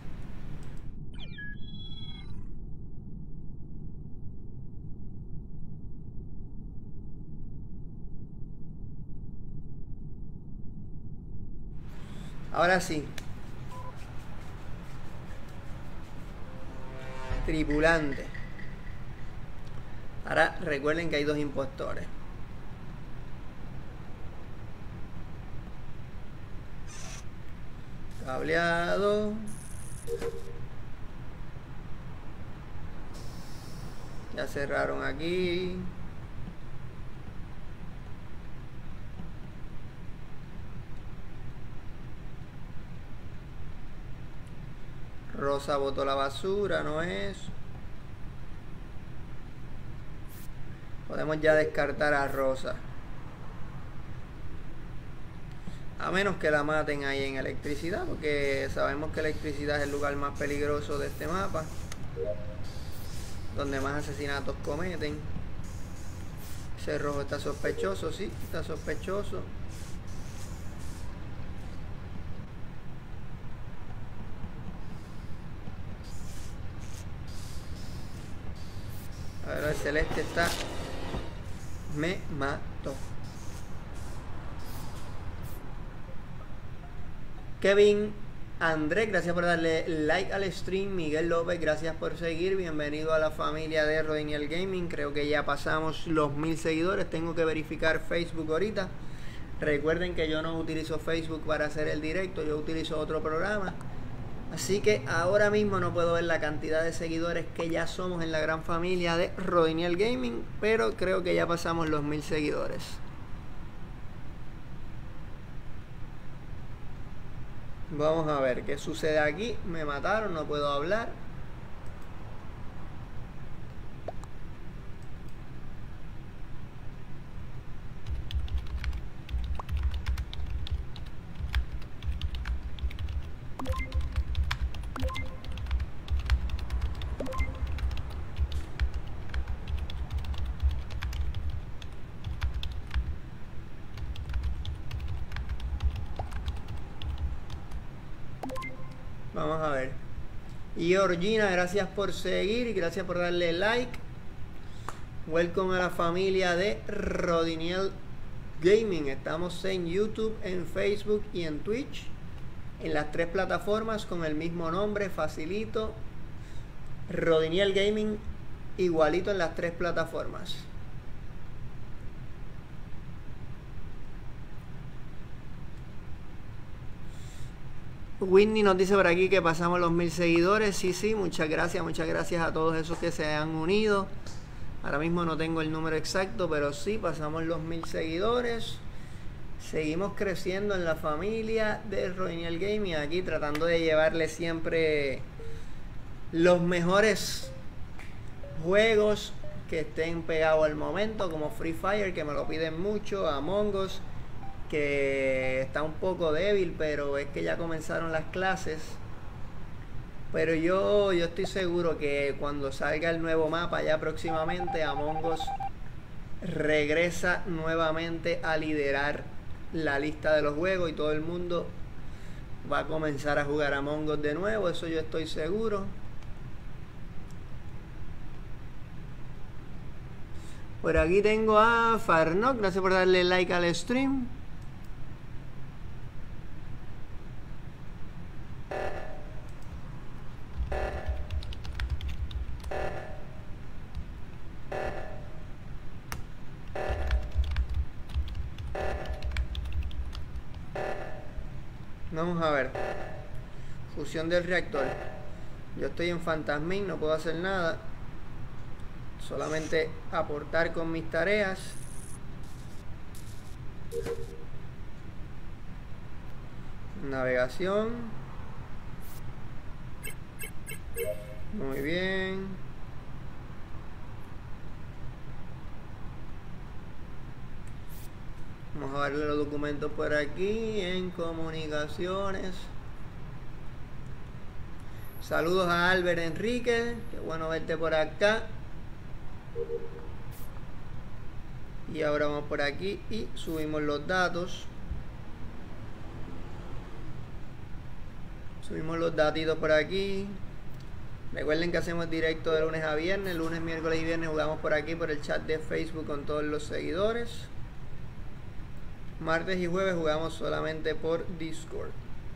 Ahora sí. Tripulante. Ahora recuerden que hay dos impostores. Cableado. Ya cerraron aquí. Rosa botó la basura, no es. Podemos ya descartar a Rosa. A menos que la maten ahí en electricidad, porque sabemos que electricidad es el lugar más peligroso de este mapa, donde más asesinatos cometen. Ese rojo está sospechoso, sí, está sospechoso. A ver, el celeste está... Me mató. Kevin Andrés, gracias por darle like al stream. Miguel López, gracias por seguir. Bienvenido a la familia de Rodiniel Gaming. Creo que ya pasamos los mil seguidores. Tengo que verificar Facebook ahorita. Recuerden que yo no utilizo Facebook para hacer el directo. Yo utilizo otro programa. Así que ahora mismo no puedo ver la cantidad de seguidores que ya somos en la gran familia de Rodiniel Gaming, pero creo que ya pasamos los mil seguidores. Vamos a ver qué sucede aquí. Me mataron, no puedo hablar. Vamos a ver. Y Georgina, gracias por seguir y gracias por darle like. Welcome a la familia de Rodiniel Gaming. Estamos en YouTube, en Facebook y en Twitch. En las tres plataformas con el mismo nombre, facilito. Rodiniel Gaming, igualito en las tres plataformas. Whitney nos dice por aquí que pasamos los mil seguidores. Sí, sí, muchas gracias, muchas gracias a todos esos que se han unido. Ahora mismo no tengo el número exacto, pero sí, pasamos los mil seguidores. Seguimos creciendo en la familia de Rodiniel Gaming, aquí tratando de llevarle siempre los mejores juegos que estén pegados al momento, como Free Fire, que me lo piden mucho, Among Us, que está un poco débil, pero es que ya comenzaron las clases. Pero yo, yo estoy seguro que cuando salga el nuevo mapa ya próximamente, Among Us regresa nuevamente a liderar la lista de los juegos y todo el mundo va a comenzar a jugar Among Us de nuevo, eso yo estoy seguro. Por aquí tengo a Farnock, gracias por darle like al stream. Vamos a ver. Fusión del reactor. Yo estoy en Fantasmic, no puedo hacer nada. Solamente aportar con mis tareas. Navegación. Muy bien. Vamos a darle los documentos por aquí en comunicaciones. Saludos a Albert Enrique, qué bueno verte por acá. Y ahora vamos por aquí y subimos los datos. Subimos los datitos por aquí. Recuerden que hacemos directo de lunes a viernes. Lunes, miércoles y viernes jugamos por aquí por el chat de Facebook con todos los seguidores. Martes y jueves jugamos solamente por Discord.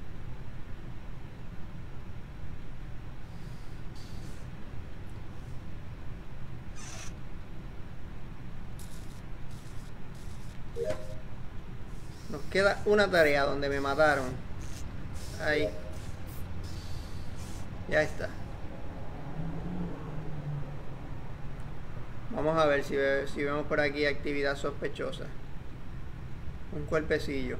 Nos queda una tarea donde me mataron. Ahí. Ya está. Vamos a ver si, ve, si vemos por aquí actividad sospechosa. Un cuerpecillo.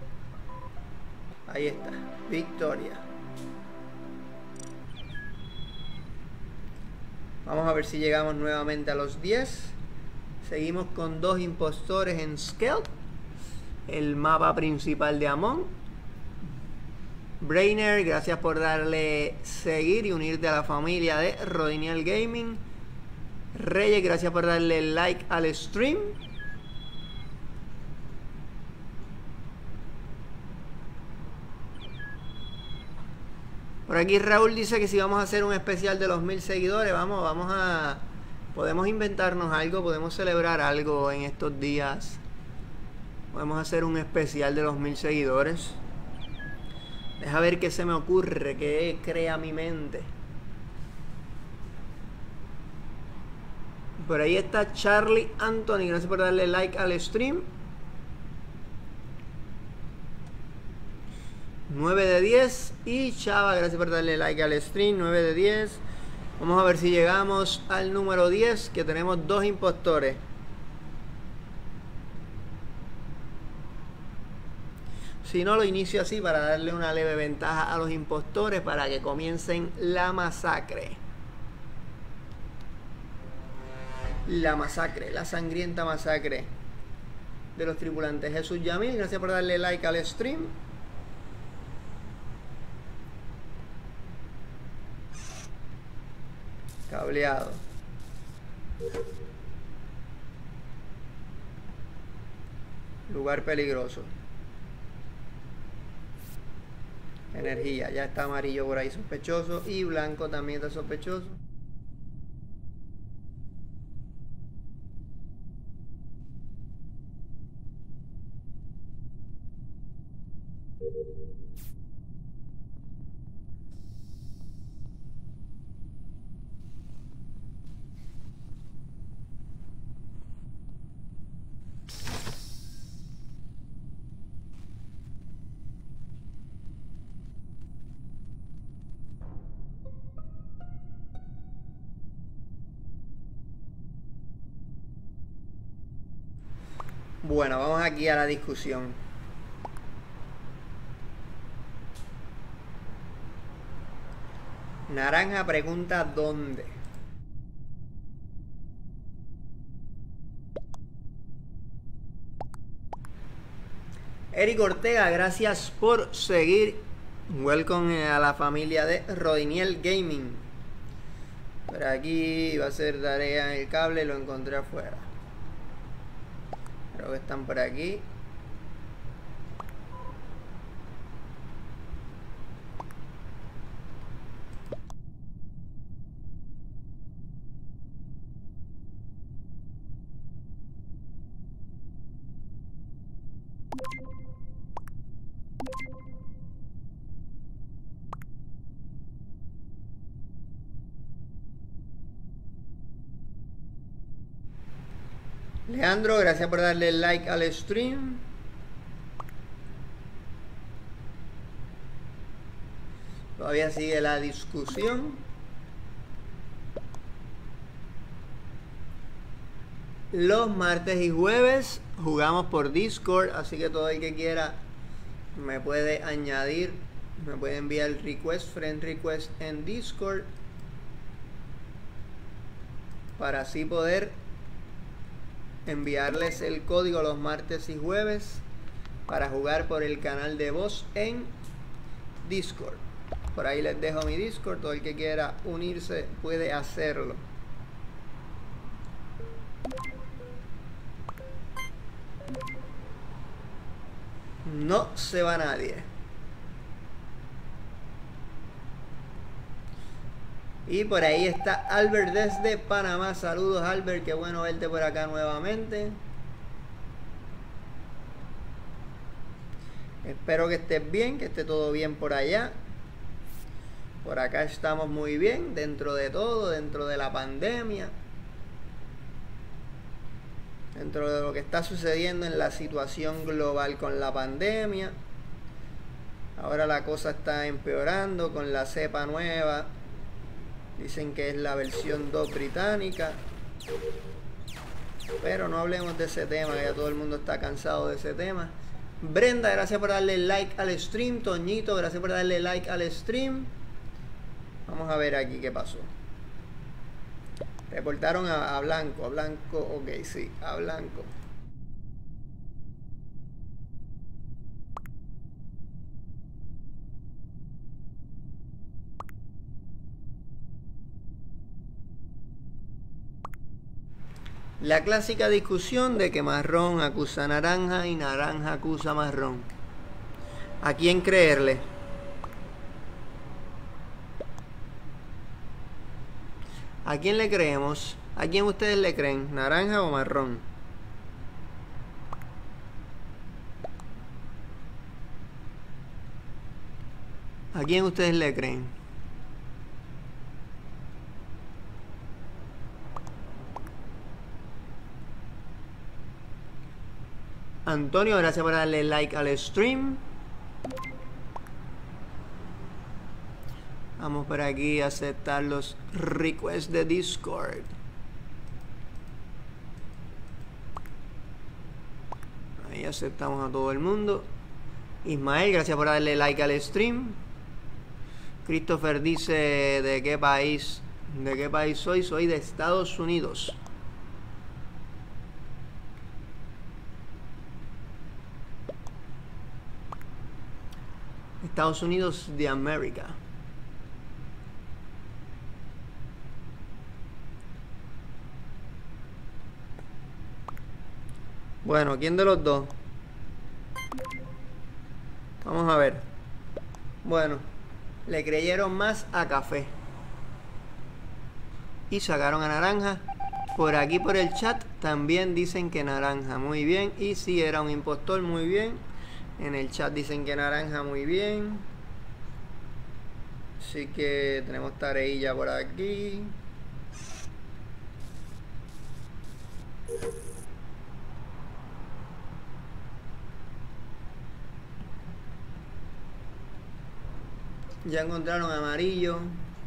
Ahí está. Victoria. Vamos a ver si llegamos nuevamente a los diez. Seguimos con dos impostores en Stealth. El mapa principal de Among. Brainer, gracias por darle seguir y unirte a la familia de Rodiniel Gaming. Reyes, gracias por darle like al stream. Por aquí Raúl dice que si vamos a hacer un especial de los mil seguidores, vamos, vamos a... Podemos inventarnos algo, podemos celebrar algo en estos días. Podemos hacer un especial de los mil seguidores. Deja ver qué se me ocurre, qué crea mi mente. Por ahí está Charlie Anthony, gracias por darle like al stream. nueve de diez. Y Chava, gracias por darle like al stream. nueve de diez. Vamos a ver si llegamos al número diez, que tenemos dos impostores. Si no, lo inicio así para darle una leve ventaja a los impostores para que comiencen la masacre. La masacre, la sangrienta masacre de los tripulantes. Jesús Yamil, gracias por darle like al stream. Cableado. Lugar peligroso. Energía, ya está amarillo por ahí sospechoso. Y blanco también está sospechoso. Bueno, vamos aquí a la discusión. Naranja pregunta ¿dónde? Eric Ortega, gracias por seguir. Welcome a la familia de Rodiniel Gaming. Por aquí va a ser tarea en el cable, lo encontré afuera. Creo que están por aquí. Leandro, gracias por darle like al stream. Todavía sigue la discusión. Los martes y jueves jugamos por Discord, así que todo el que quiera me puede añadir, me puede enviar request, friend request en Discord, para así poder enviarles el código los martes y jueves para jugar por el canal de voz en Discord. Por ahí les dejo mi Discord, todo el que quiera unirse puede hacerlo. No se va nadie. Y por ahí está Albert desde Panamá. Saludos, Albert, qué bueno verte por acá nuevamente. Espero que estés bien, que esté todo bien por allá. Por acá estamos muy bien, dentro de todo, dentro de la pandemia, dentro de lo que está sucediendo en la situación global con la pandemia. Ahora la cosa está empeorando con la cepa nueva. Dicen que es la versión dos británica. Pero no hablemos de ese tema, que ya todo el mundo está cansado de ese tema. Brenda, gracias por darle like al stream. Toñito, gracias por darle like al stream. Vamos a ver aquí qué pasó. Reportaron a, a Blanco, a Blanco, ok, sí, a Blanco. La clásica discusión de que marrón acusa a naranja y naranja acusa a marrón. ¿A quién creerle? ¿A quién le creemos? ¿A quién ustedes le creen? ¿Naranja o marrón? ¿A quién ustedes le creen? Antonio, gracias por darle like al stream. Vamos por aquí a aceptar los requests de Discord. Ahí aceptamos a todo el mundo. Ismael, gracias por darle like al stream. Christopher dice, ¿de qué país? ¿De qué país soy? Soy de Estados Unidos. Estados Unidos de América. Bueno, ¿quién de los dos? Vamos a ver. Bueno, le creyeron más a Café y sacaron a Naranja. Por aquí por el chat también dicen que Naranja, muy bien. Y si era un impostor, muy bien. En el chat dicen que Naranja, muy bien. Así que tenemos tareilla por aquí. Ya encontraron amarillo.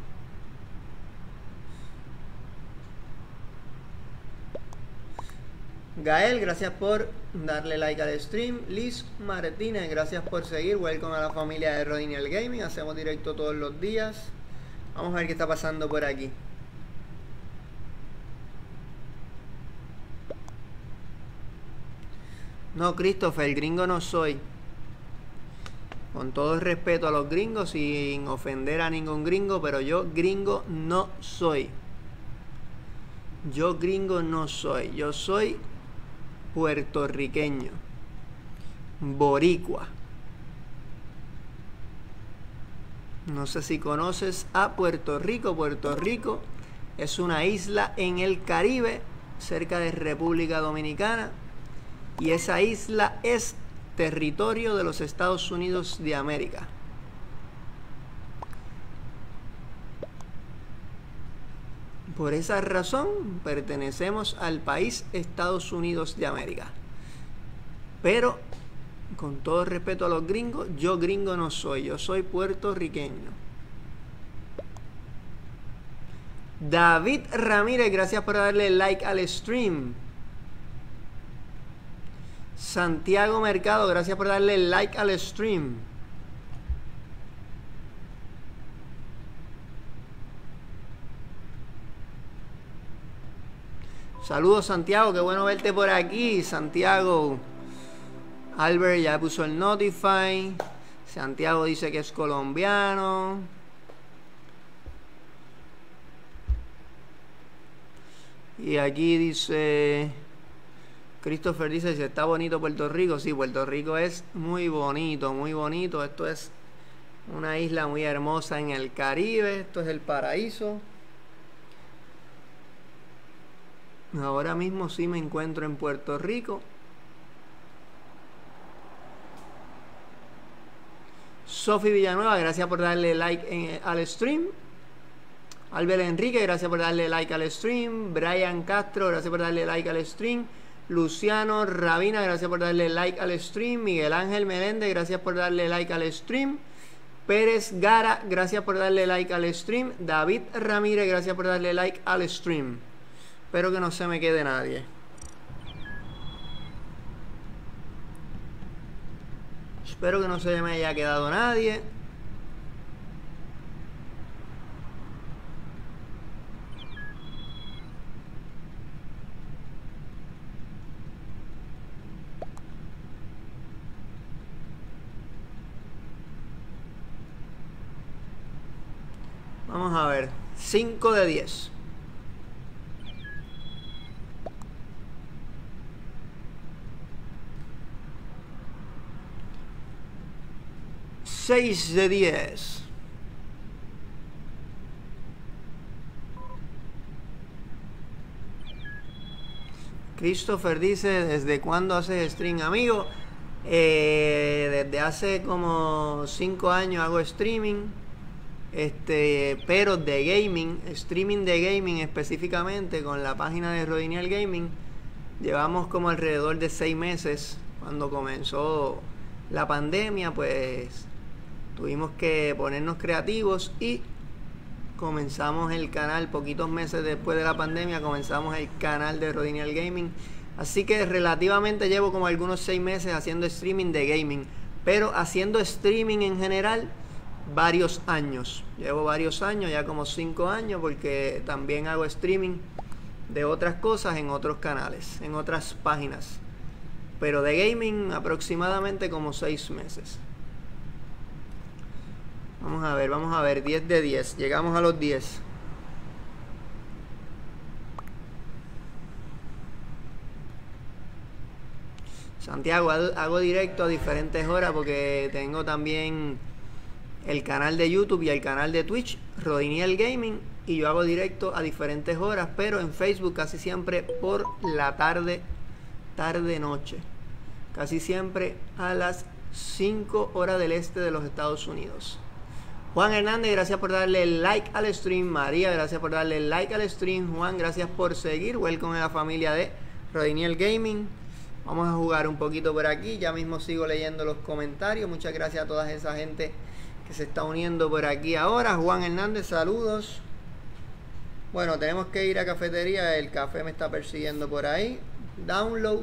Gael, gracias por darle like al stream. Liz Martínez, gracias por seguir. Welcome a la familia de Rodiniel Gaming. Hacemos directo todos los días. Vamos a ver qué está pasando por aquí. No, Christopher, el gringo no soy. Con todo el respeto a los gringos, sin ofender a ningún gringo, pero yo gringo no soy. Yo gringo no soy. Yo soy puertorriqueño, boricua. No sé si conoces a Puerto Rico. Puerto Rico es una isla en el Caribe, cerca de República Dominicana, y esa isla es territorio de los Estados Unidos de América. Por esa razón pertenecemos al país Estados Unidos de América. Pero, con todo respeto a los gringos, yo gringo no soy, yo soy puertorriqueño. David Ramírez, gracias por darle like al stream. Santiago Mercado, gracias por darle like al stream. Saludos, Santiago, qué bueno verte por aquí, Santiago. Albert ya puso el Notify. Santiago dice que es colombiano. Y aquí dice... Christopher dice si está bonito Puerto Rico. Sí, Puerto Rico es muy bonito, muy bonito. Esto es una isla muy hermosa en el Caribe. Esto es el paraíso. Ahora mismo sí me encuentro en Puerto Rico. Sofi Villanueva, gracias por darle like en, al stream. Albert Enrique, gracias por darle like al stream. Brian Castro, gracias por darle like al stream. Luciano Rabina, gracias por darle like al stream. Miguel Ángel Meléndez, gracias por darle like al stream. Pérez Gara, gracias por darle like al stream. David Ramírez, gracias por darle like al stream. Espero que no se me quede nadie. Espero que no se me haya quedado nadie. Vamos a ver. cinco de diez. seis de diez. Christopher dice, ¿desde cuándo haces stream, amigo? Eh, desde hace como cinco años hago streaming. Este, pero de gaming, streaming de gaming específicamente con la página de Rodiniel Gaming. Llevamos como alrededor de seis meses. Cuando comenzó la pandemia, pues tuvimos que ponernos creativos y comenzamos el canal. Poquitos meses después de la pandemia comenzamos el canal de Rodiniel Gaming. Así que relativamente llevo como algunos seis meses haciendo streaming de gaming, pero haciendo streaming en general varios años. Llevo varios años, ya como cinco años, porque también hago streaming de otras cosas en otros canales, en otras páginas. Pero de gaming aproximadamente como seis meses. Vamos a ver, vamos a ver, diez de diez. Llegamos a los diez. Santiago, hago directo a diferentes horas porque tengo también el canal de YouTube y el canal de Twitch, Rodiniel Gaming, y yo hago directo a diferentes horas, pero en Facebook casi siempre por la tarde, tarde noche, casi siempre a las cinco horas del este de los Estados Unidos. Juan Hernández, gracias por darle like al stream. María, gracias por darle like al stream. Juan, gracias por seguir. Welcome a la familia de Rodiniel Gaming. Vamos a jugar un poquito por aquí. Ya mismo sigo leyendo los comentarios. Muchas gracias a toda esa gente que se está uniendo por aquí ahora. Juan Hernández, saludos. Bueno, tenemos que ir a cafetería. El café me está persiguiendo por ahí. Download.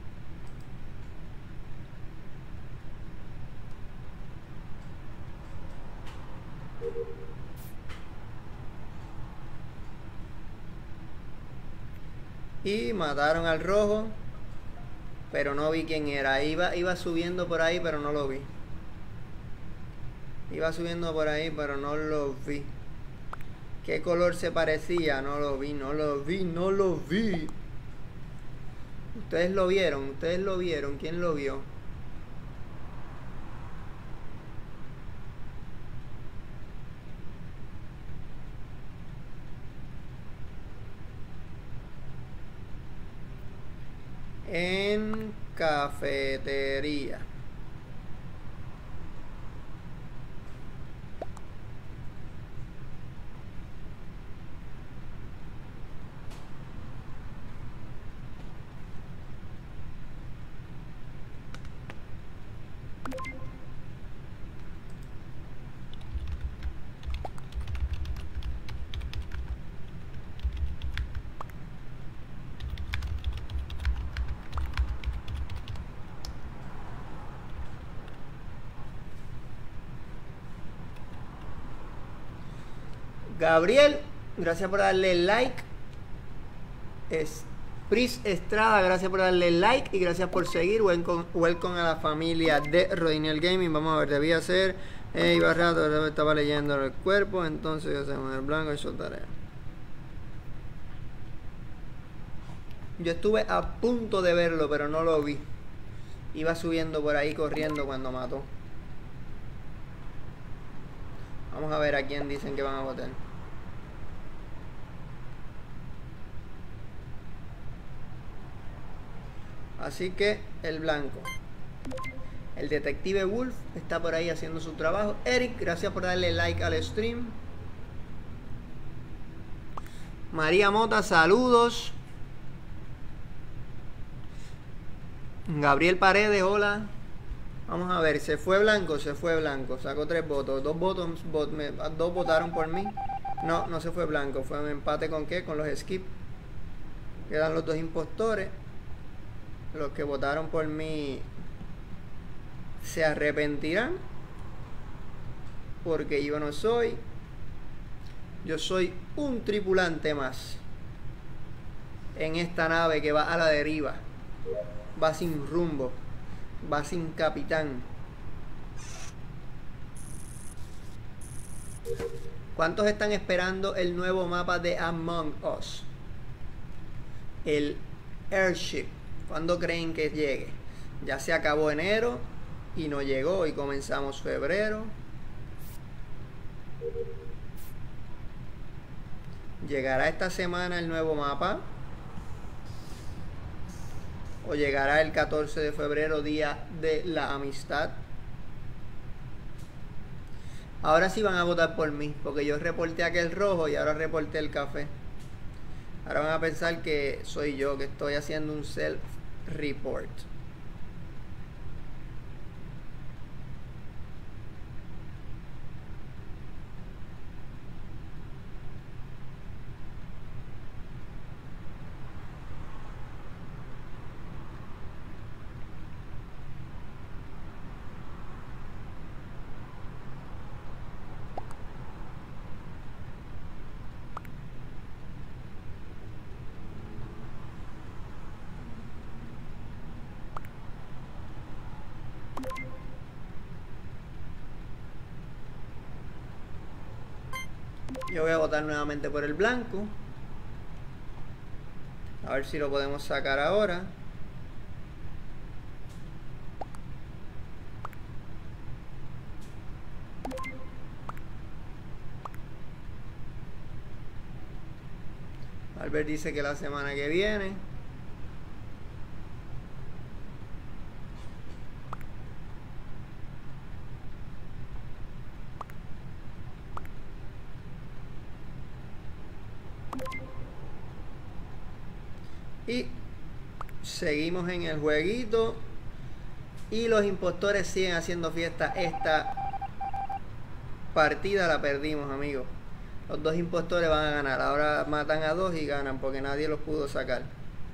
Y mataron al rojo, pero no vi quién era. Iba, iba subiendo por ahí, pero no lo vi. Iba subiendo por ahí, pero no lo vi. ¿Qué color se parecía? No lo vi, no lo vi, no lo vi. Ustedes lo vieron, ustedes lo vieron. ¿Quién lo vio? En cafetería. Gabriel, gracias por darle like. Es Pris Estrada, gracias por darle like y gracias por seguir. Welcome, welcome a la familia de Rodiniel Gaming. Vamos a ver, debía hacer. Eh, iba rato, estaba leyendo el cuerpo. Entonces hacemos el blanco y soltaré. Yo estuve a punto de verlo, pero no lo vi. Iba subiendo por ahí corriendo cuando mató. Vamos a ver a quién dicen que van a votar. Así que el blanco. El detective Wolf está por ahí haciendo su trabajo. Eric, gracias por darle like al stream. María Mota, saludos. Gabriel Paredes, hola. Vamos a ver, se fue blanco, se fue blanco. Sacó tres votos. Dos votos, vot, me, dos votaron por mí. No, no se fue blanco. Fue un empate con qué, con los skip. Quedan los dos impostores. Los que votaron por mí se arrepentirán. Porque yo no soy. Yo soy un tripulante más. En esta nave que va a la deriva. Va sin rumbo. Va sin capitán. ¿Cuántos están esperando el nuevo mapa de Among Us? El Airship. ¿Cuándo creen que llegue? Ya se acabó enero y no llegó y comenzamos febrero. ¿Llegará esta semana el nuevo mapa? ¿O llegará el catorce de febrero, día de la amistad? Ahora sí van a votar por mí, porque yo reporté aquel rojo y ahora reporté el café. Ahora van a pensar que soy yo, que estoy haciendo un self-report. Yo voy a votar nuevamente por el blanco. A ver si lo podemos sacar ahora. Albert dice que la semana que viene. Y seguimos en el jueguito. Y los impostores siguen haciendo fiesta. Esta partida la perdimos, amigos. Los dos impostores van a ganar. Ahora matan a dos y ganan porque nadie los pudo sacar.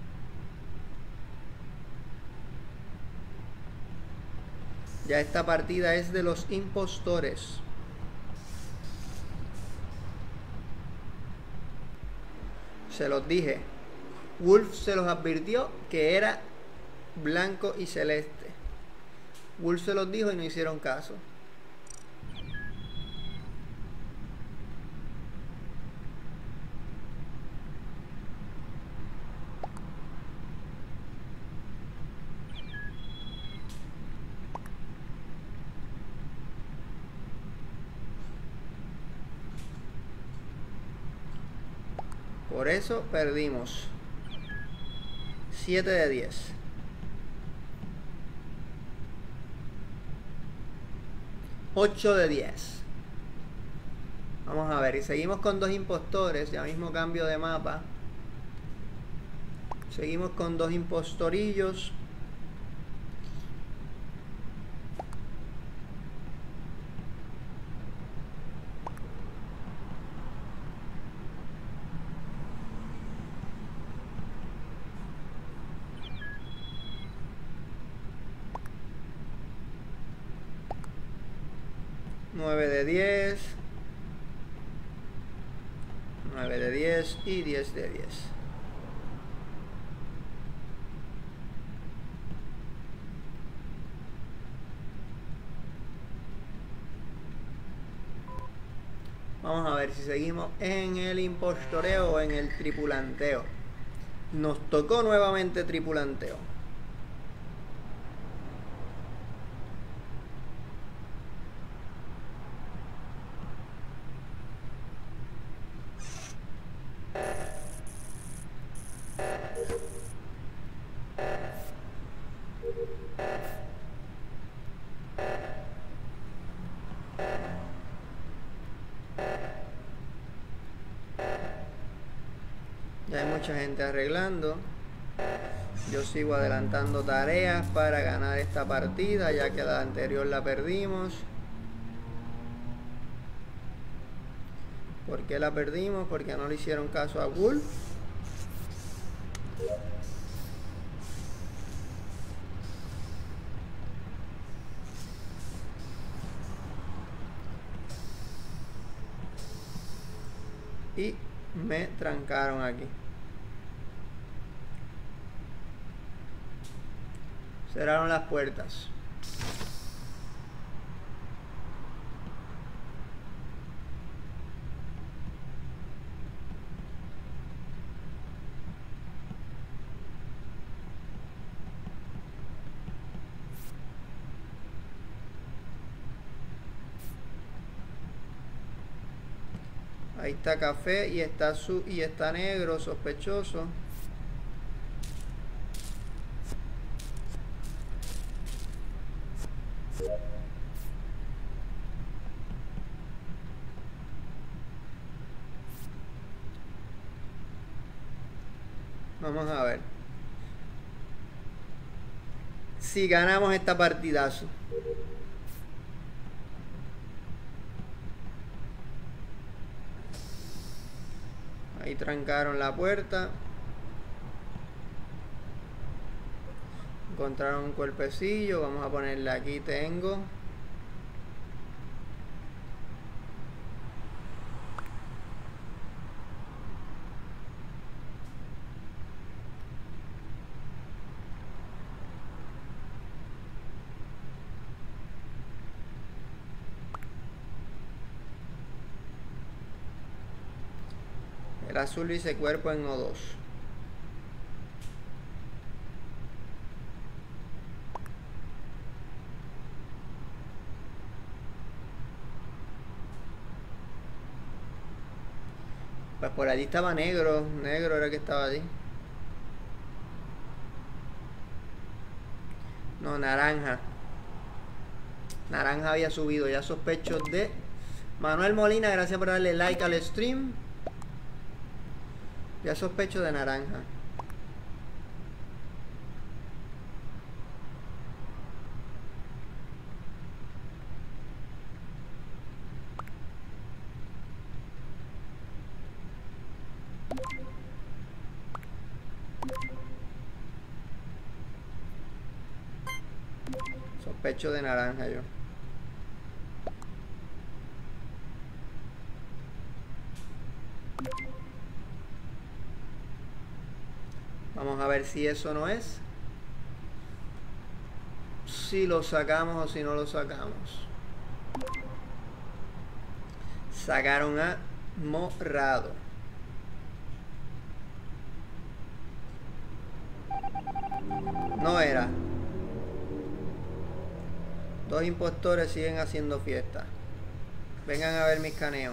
Ya esta partida es de los impostores. Se los dije. Wolf se los advirtió que era blanco y celeste. Wolf se los dijo y no hicieron caso. Por eso perdimos. siete de diez. ocho de diez. Vamos a ver. Y seguimos con dos impostores. Ya mismo cambio de mapa. Seguimos con dos impostorillos. nueve de diez. nueve de diez y diez de diez. Vamos a ver si seguimos en el impostoreo o en el tripulanteo. Nos tocó nuevamente tripulanteo. Ya hay mucha gente arreglando. Yo sigo adelantando tareas para ganar esta partida, ya que la anterior la perdimos. ¿Por qué la perdimos? Porque no le hicieron caso a Wolf. Y me trancaron aquí. Cerraron las puertas. Ahí está café y está su y está negro, sospechoso. Vamos a ver si ganamos esta partidazo. Ahí trancaron la puerta. Encontraron un cuerpecillo. Vamos a ponerle aquí tengo. El azul dice cuerpo en O dos. Pues por allí estaba negro. Negro era el que estaba allí. No, naranja. Naranja había subido. Ya sospecho de Manuel Molina. Gracias por darle like al stream. Ya sospecho de naranja. Sospecho de naranja yo. Vamos a ver si eso no es. Si lo sacamos o si no lo sacamos. Sacaron a morado. No era. Dos impostores siguen haciendo fiesta. Vengan a ver mis caneos.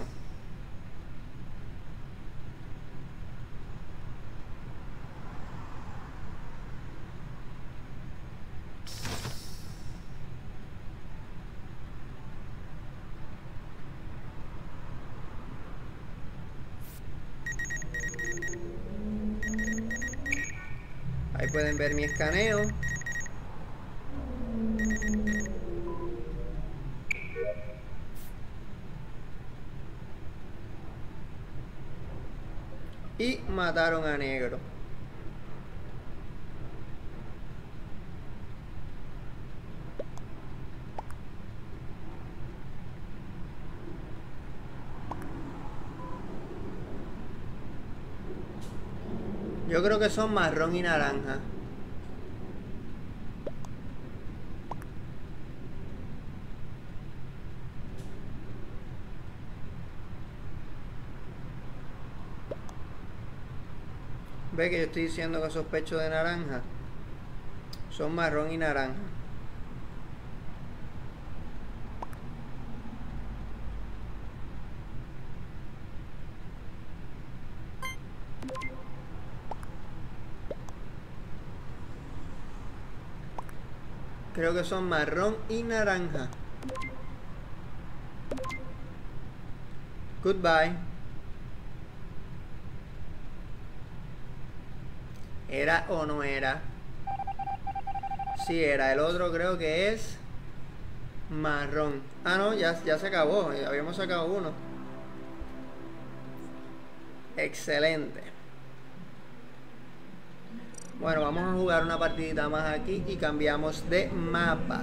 Ahí pueden ver mi escaneo. Y mataron a negro. Yo creo que son marrón y naranja. Ve que yo estoy diciendo que sospecho de naranja. Son marrón y naranja. Creo que son marrón y naranja. Goodbye. ¿Era o no era? Sí, era. El otro creo que es marrón. Ah, no, ya, ya se acabó. Ya habíamos sacado uno. Excelente. Bueno, vamos a jugar una partidita más aquí y cambiamos de mapa.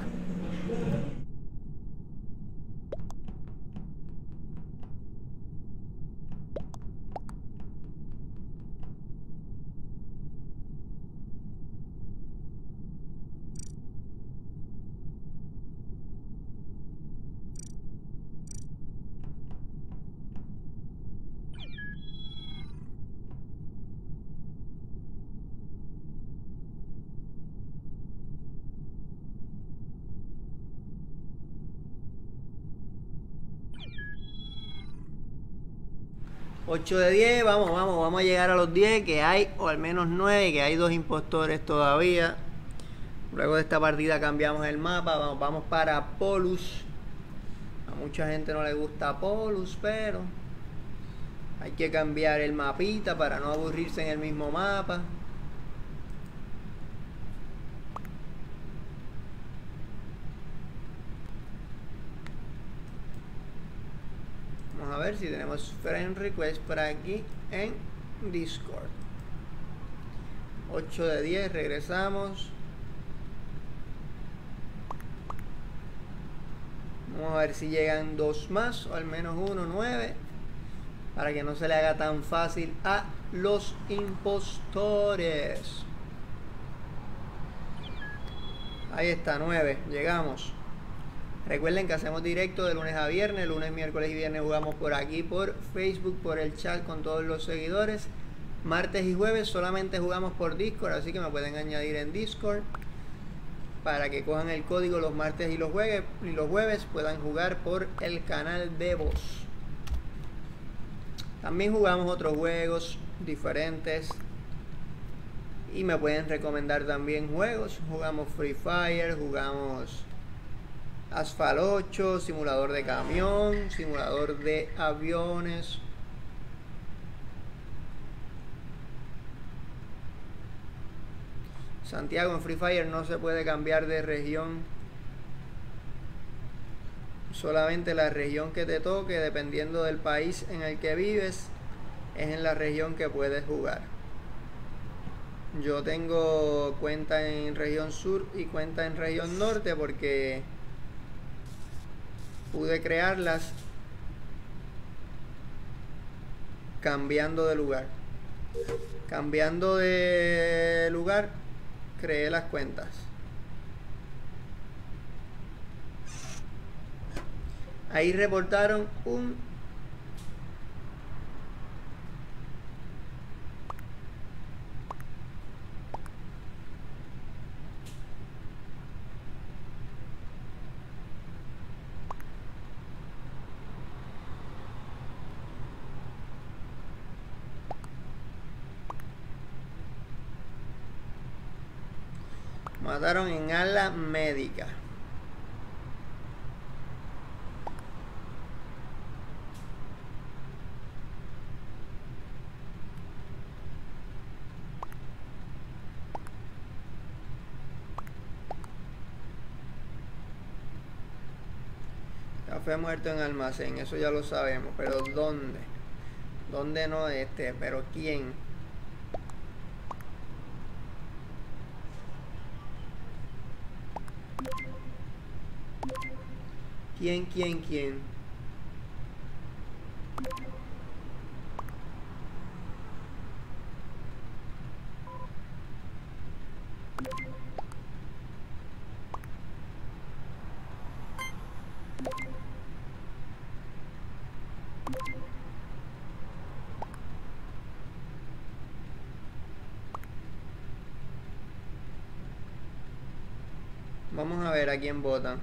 ocho de diez, vamos, vamos, vamos a llegar a los diez, que hay, o al menos nueve, que hay dos impostores todavía. Luego de esta partida cambiamos el mapa, vamos, vamos para Polus. A mucha gente no le gusta Polus, pero hay que cambiar el mapita para no aburrirse en el mismo mapa. Vamos a ver si tenemos friend request por aquí en Discord. ocho de diez, regresamos. Vamos a ver si llegan dos más, o al menos uno, nueve, para que no se le haga tan fácil a los impostores. Ahí está, nueve, llegamos. Recuerden que hacemos directo de lunes a viernes, lunes, miércoles y viernes jugamos por aquí, por Facebook, por el chat con todos los seguidores. Martes y jueves solamente jugamos por Discord, así que me pueden añadir en Discord para que cojan el código los martes y los jueves, y los jueves puedan jugar por el canal de voz. También jugamos otros juegos diferentes y me pueden recomendar también juegos. Jugamos Free Fire, jugamos Asphalt ocho, simulador de camión, simulador de aviones. Santiago, en Free Fire no se puede cambiar de región. Solamente la región que te toque, dependiendo del país en el que vives, es en la región que puedes jugar. Yo tengo cuenta en región sur y cuenta en región norte porque pude crearlas cambiando de lugar. Cambiando de lugar, creé las cuentas. Ahí reportaron un mataron en ala médica. Café muerto en almacén, eso ya lo sabemos, pero ¿dónde? ¿Dónde no este? ¿Pero quién? ¿Quién, quién, quién? Vamos a ver a quién votan.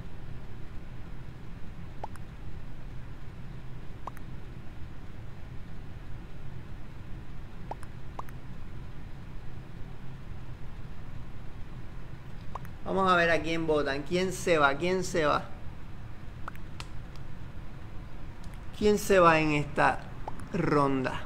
Vamos a ver a quién votan. ¿Quién se va? ¿Quién se va? ¿Quién se va en esta ronda?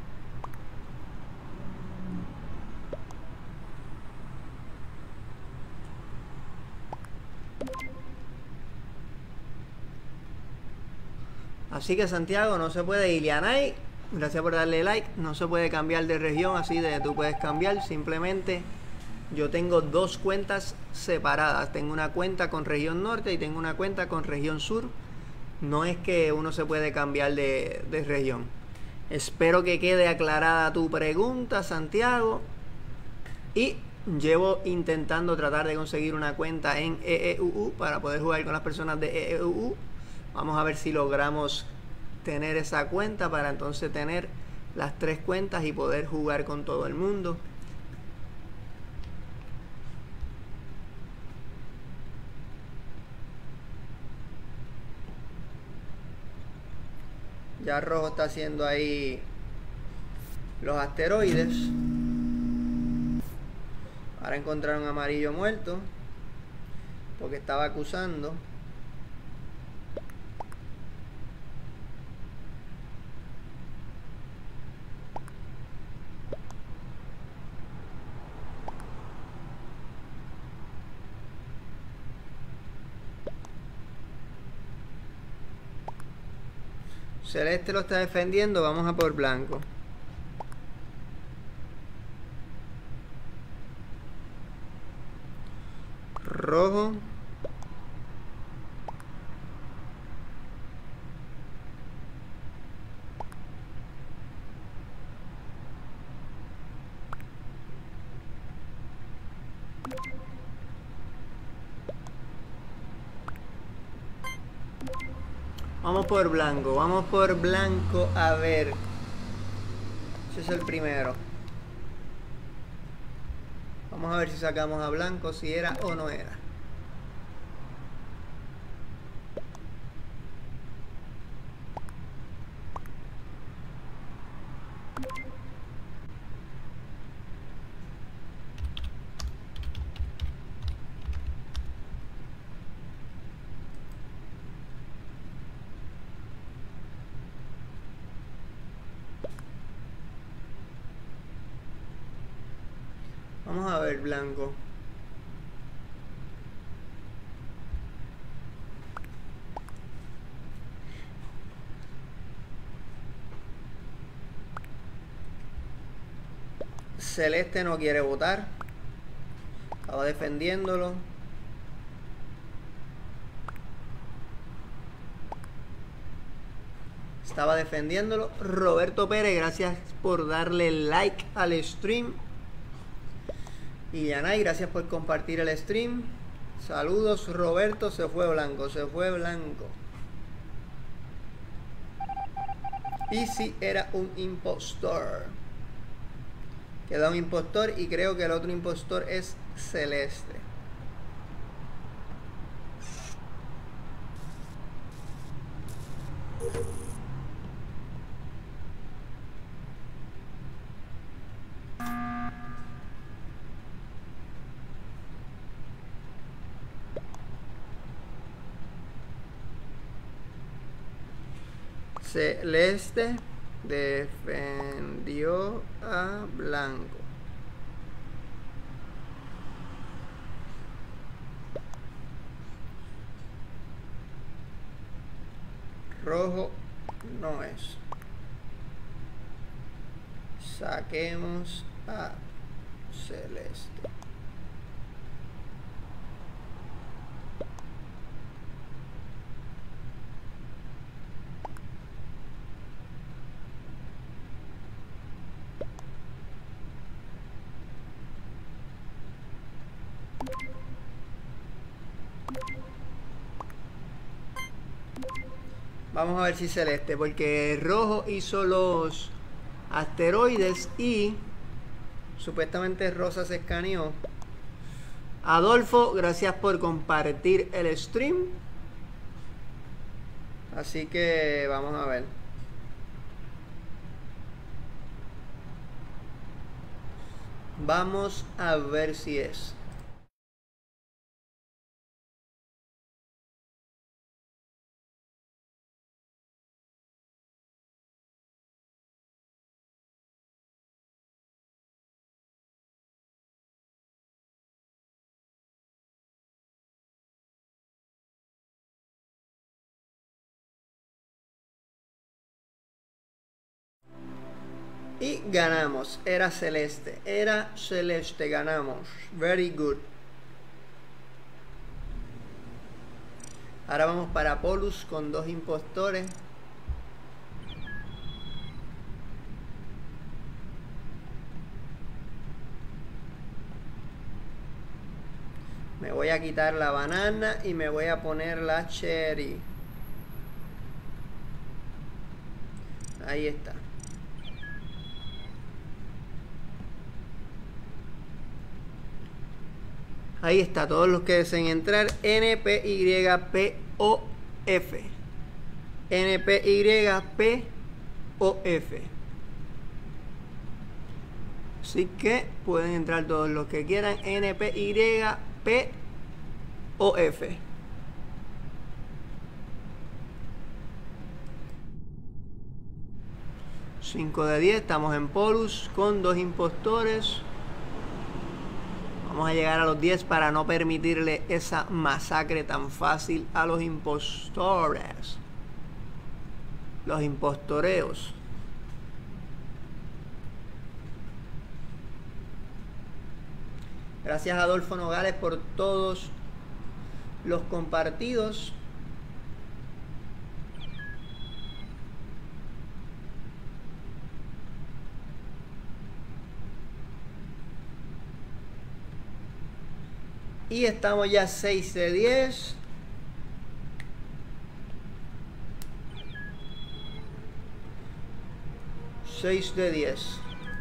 Así que Santiago, no se puede. Ilianay, gracias por darle like. No se puede cambiar de región así de tú puedes cambiar. Simplemente yo tengo dos cuentas separadas. Tengo una cuenta con región norte y tengo una cuenta con región sur. No es que uno se puede cambiar de, de región. Espero que quede aclarada tu pregunta, Santiago. Y llevo intentando tratar de conseguir una cuenta en E E U U para poder jugar con las personas de E E U U. Vamos a ver si logramos tener esa cuenta para entonces tener las tres cuentas y poder jugar con todo el mundo. Ya Rojo está haciendo ahí los asteroides. Ahora encontraron amarillo muerto porque estaba acusando. Celeste lo está defendiendo, vamos a por blanco. Rojo. Vamos por blanco, vamos por blanco a ver. Ese es el primero. Vamos a ver si sacamos a blanco, si era o no era. Vamos a ver blanco. Celeste no quiere votar. Estaba defendiéndolo. Estaba defendiéndolo. Roberto Pérez, gracias por darle like al stream. Y Yanay, gracias por compartir el stream. Saludos, Roberto. Se fue blanco, se fue blanco. Y si era un impostor. Queda un impostor y creo que el otro impostor es Celeste. Celeste defendió a blanco. Rojo no es. Saquemos a Celeste. Vamos a ver si celeste, porque rojo hizo los asteroides y supuestamente rosa se escaneó. Adolfo, gracias por compartir el stream. Así que vamos a ver. Vamos a ver si es. Y ganamos. Era celeste. Era celeste. Ganamos. Very good. Ahora vamos para Polus con dos impostores. Me voy a quitar la banana y me voy a poner la cherry. Ahí está. Ahí está, todos los que deseen entrar. N P Y P O F. N P Y P O F. Así que pueden entrar todos los que quieran. N P Y P O F. cinco de diez, estamos en Polus con dos impostores. Vamos a llegar a los diez para no permitirle esa masacre tan fácil a los impostores. Los impostoreos. Gracias a Adolfo Nogales por todos los compartidos. Y estamos ya seis de diez. seis de diez.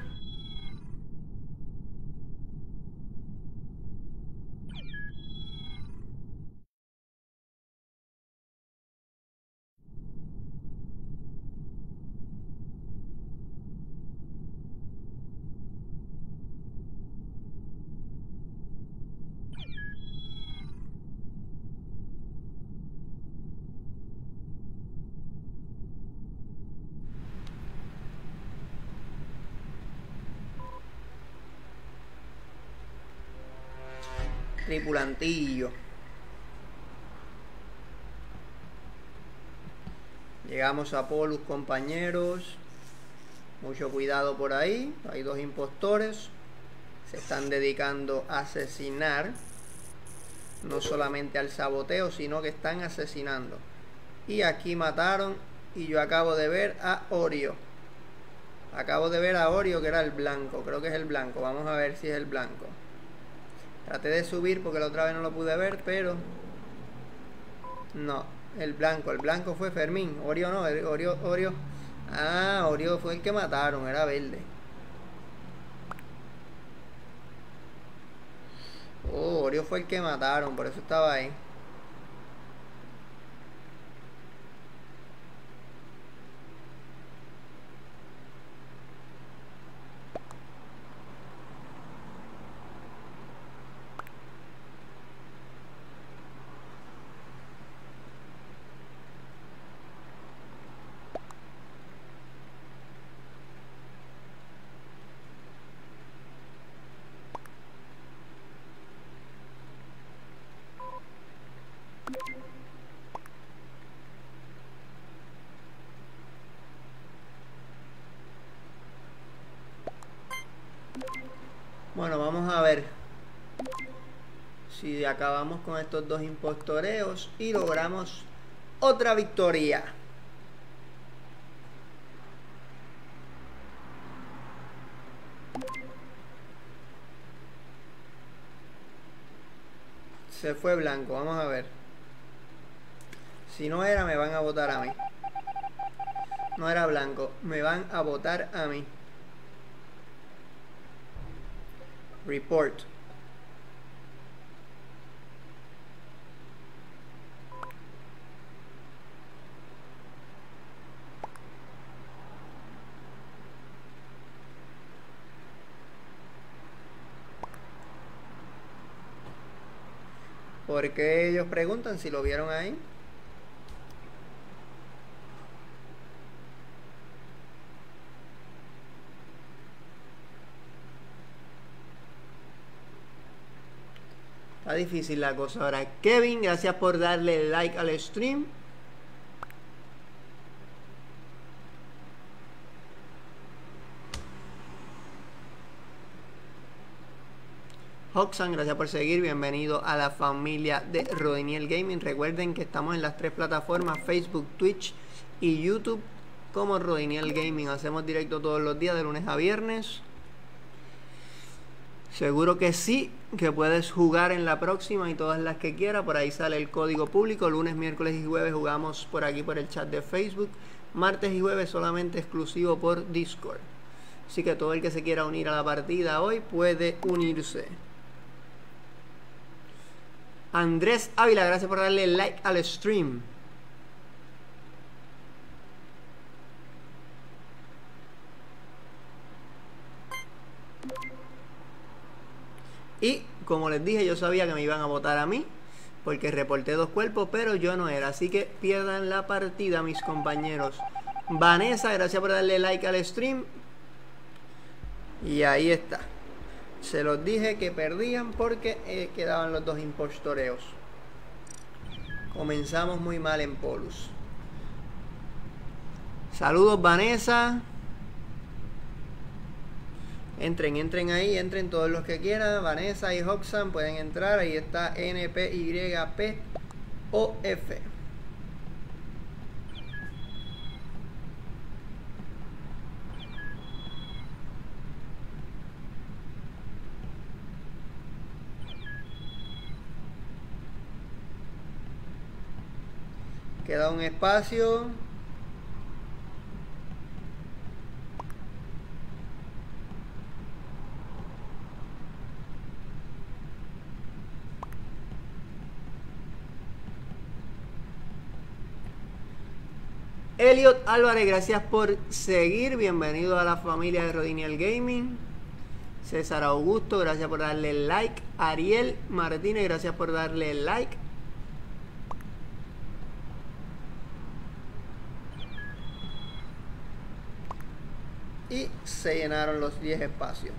Tripulantillo. Llegamos a Polus, compañeros. Mucho cuidado por ahí. Hay dos impostores. Se están dedicando a asesinar. No solamente al saboteo, sino que están asesinando. Y aquí mataron. Y yo acabo de ver a Oreo. Acabo de ver a Oreo, que era el blanco. Creo que es el blanco. Vamos a ver si es el blanco. Traté de subir porque la otra vez no lo pude ver, pero no, el blanco, el blanco fue Fermín. Oreo no, Oreo, Oreo. Ah, Oreo fue el que mataron, era verde. Oh, Oreo fue el que mataron, por eso estaba ahí. Bueno, vamos a ver si acabamos con estos dos impostoreos y logramos otra victoria. Se fue blanco, vamos a ver. Si no era, me van a votar a mí. No era blanco. Me van a votar a mí. Report. Porque ellos preguntan si lo vieron ahí. Está difícil la cosa ahora. Kevin, gracias por darle like al stream. Hoxan, gracias por seguir. Bienvenido a la familia de Rodiniel Gaming. Recuerden que estamos en las tres plataformas, Facebook, Twitch y YouTube, como Rodiniel Gaming. Hacemos directo todos los días, de lunes a viernes. Seguro que sí, que puedes jugar en la próxima y todas las que quieras. Por ahí sale el código público. Lunes, miércoles y jueves jugamos por aquí por el chat de Facebook. Martes y jueves solamente exclusivo por Discord. Así que todo el que se quiera unir a la partida hoy puede unirse. Andrés Ávila, gracias por darle like al stream. Y como les dije, yo sabía que me iban a votar a mí, porque reporté dos cuerpos, pero yo no era. Así que pierdan la partida, mis compañeros. Vanessa, gracias por darle like al stream. Y ahí está. Se los dije que perdían porque eh, quedaban los dos impostoreos. Comenzamos muy mal en Polus. Saludos, Vanessa. Entren, entren ahí, entren todos los que quieran. Vanessa y Hoxan pueden entrar. Ahí está N P Y P O F. Queda un espacio. Elliot Álvarez, gracias por seguir. Bienvenido a la familia de Rodiniel Gaming. César Augusto, gracias por darle like. Ariel Martínez, gracias por darle like. Y se llenaron los diez espacios.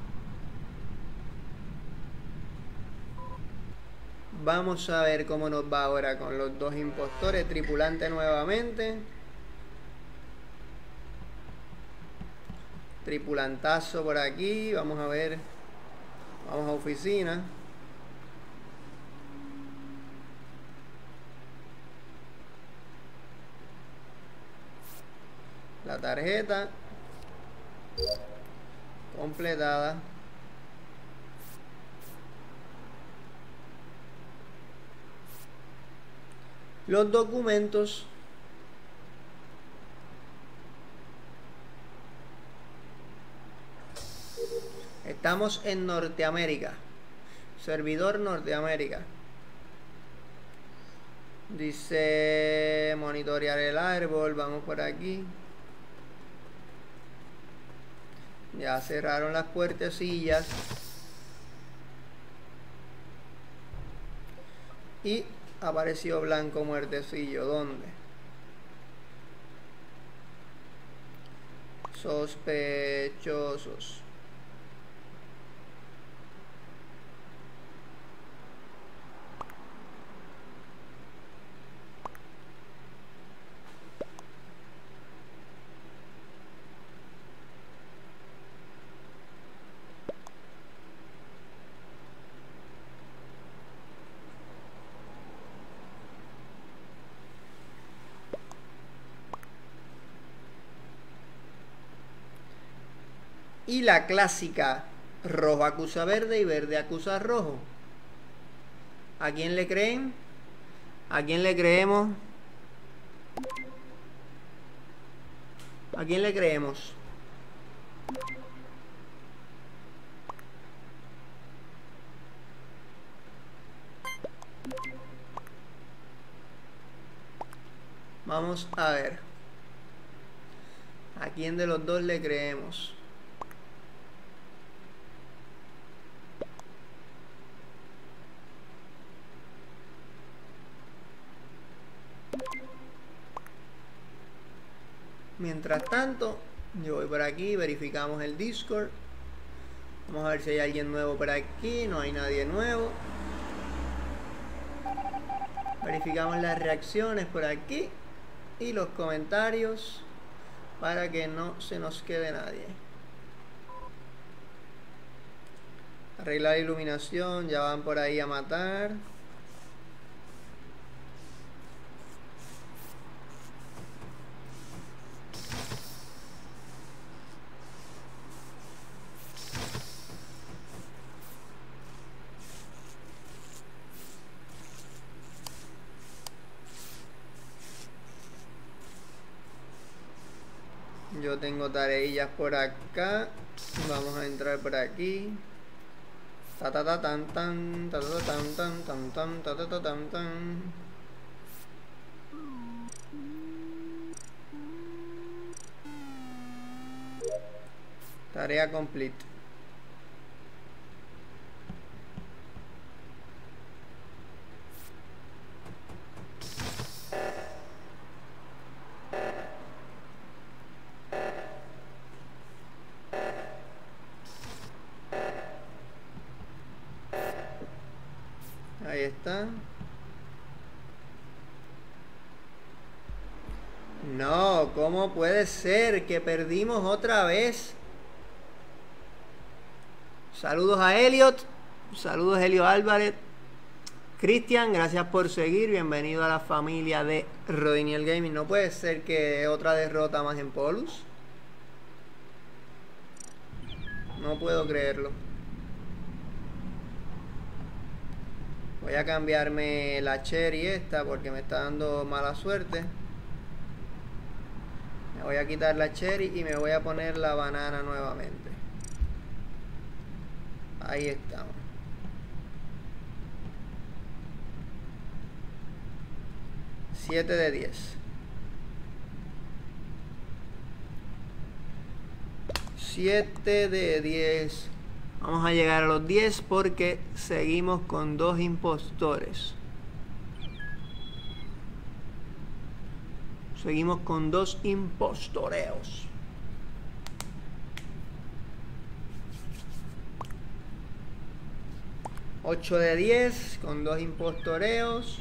Vamos a ver cómo nos va ahora con los dos impostores. Tripulante nuevamente. Tripulantazo por aquí. Vamos a ver. Vamos a oficina. La tarjeta completada. Los documentos. Estamos en Norteamérica. Servidor Norteamérica. Dice monitorear el árbol. Vamos por aquí. Ya cerraron las puertecillas. Y apareció blanco muertecillo. ¿Dónde? Sospechosos. Y la clásica, rojo acusa verde y verde acusa rojo. ¿A quién le creen? ¿A quién le creemos? ¿A quién le creemos? Vamos a ver. ¿A quién de los dos le creemos? Mientras tanto, yo voy por aquí, verificamos el Discord. Vamos a ver si hay alguien nuevo por aquí. No hay nadie nuevo. Verificamos las reacciones por aquí y los comentarios para que no se nos quede nadie. Arreglar iluminación, ya van por ahí a matar. Yo tengo tareillas por acá. Vamos a entrar por aquí. Ta ta ta tan tan ta ta tan tan tan tan ta ta ta tan tan. Tarea complete. Ahí está. No, ¿cómo puede ser que perdimos otra vez? Saludos a Elliot. Saludos Elio Álvarez. Cristian, gracias por seguir. Bienvenido a la familia de Rodiniel Gaming. No puede ser que otra derrota más en Polus. No puedo creerlo. Voy a cambiarme la cherry esta porque me está dando mala suerte. Me voy a quitar la cherry y me voy a poner la banana nuevamente. Ahí estamos. siete de diez. siete de diez. Vamos a llegar a los diez porque seguimos con dos impostores. Seguimos con dos impostoreos. ocho de diez con dos impostoreos.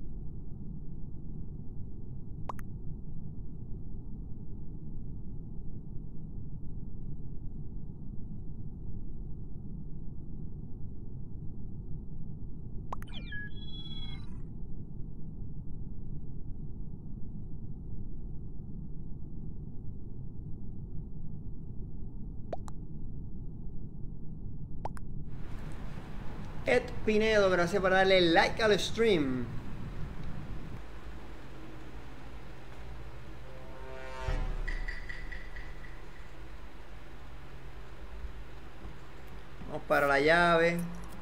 Ed Pinedo, gracias por darle like al stream. Vamos para la llave.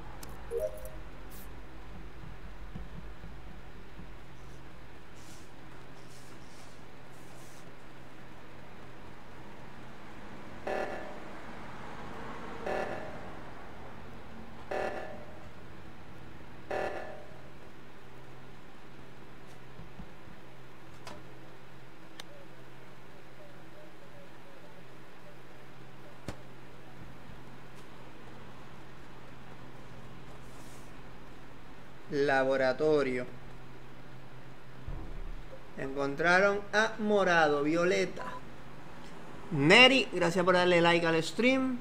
Laboratorio. Encontraron a Morado, Violeta. Neri, gracias por darle like al stream.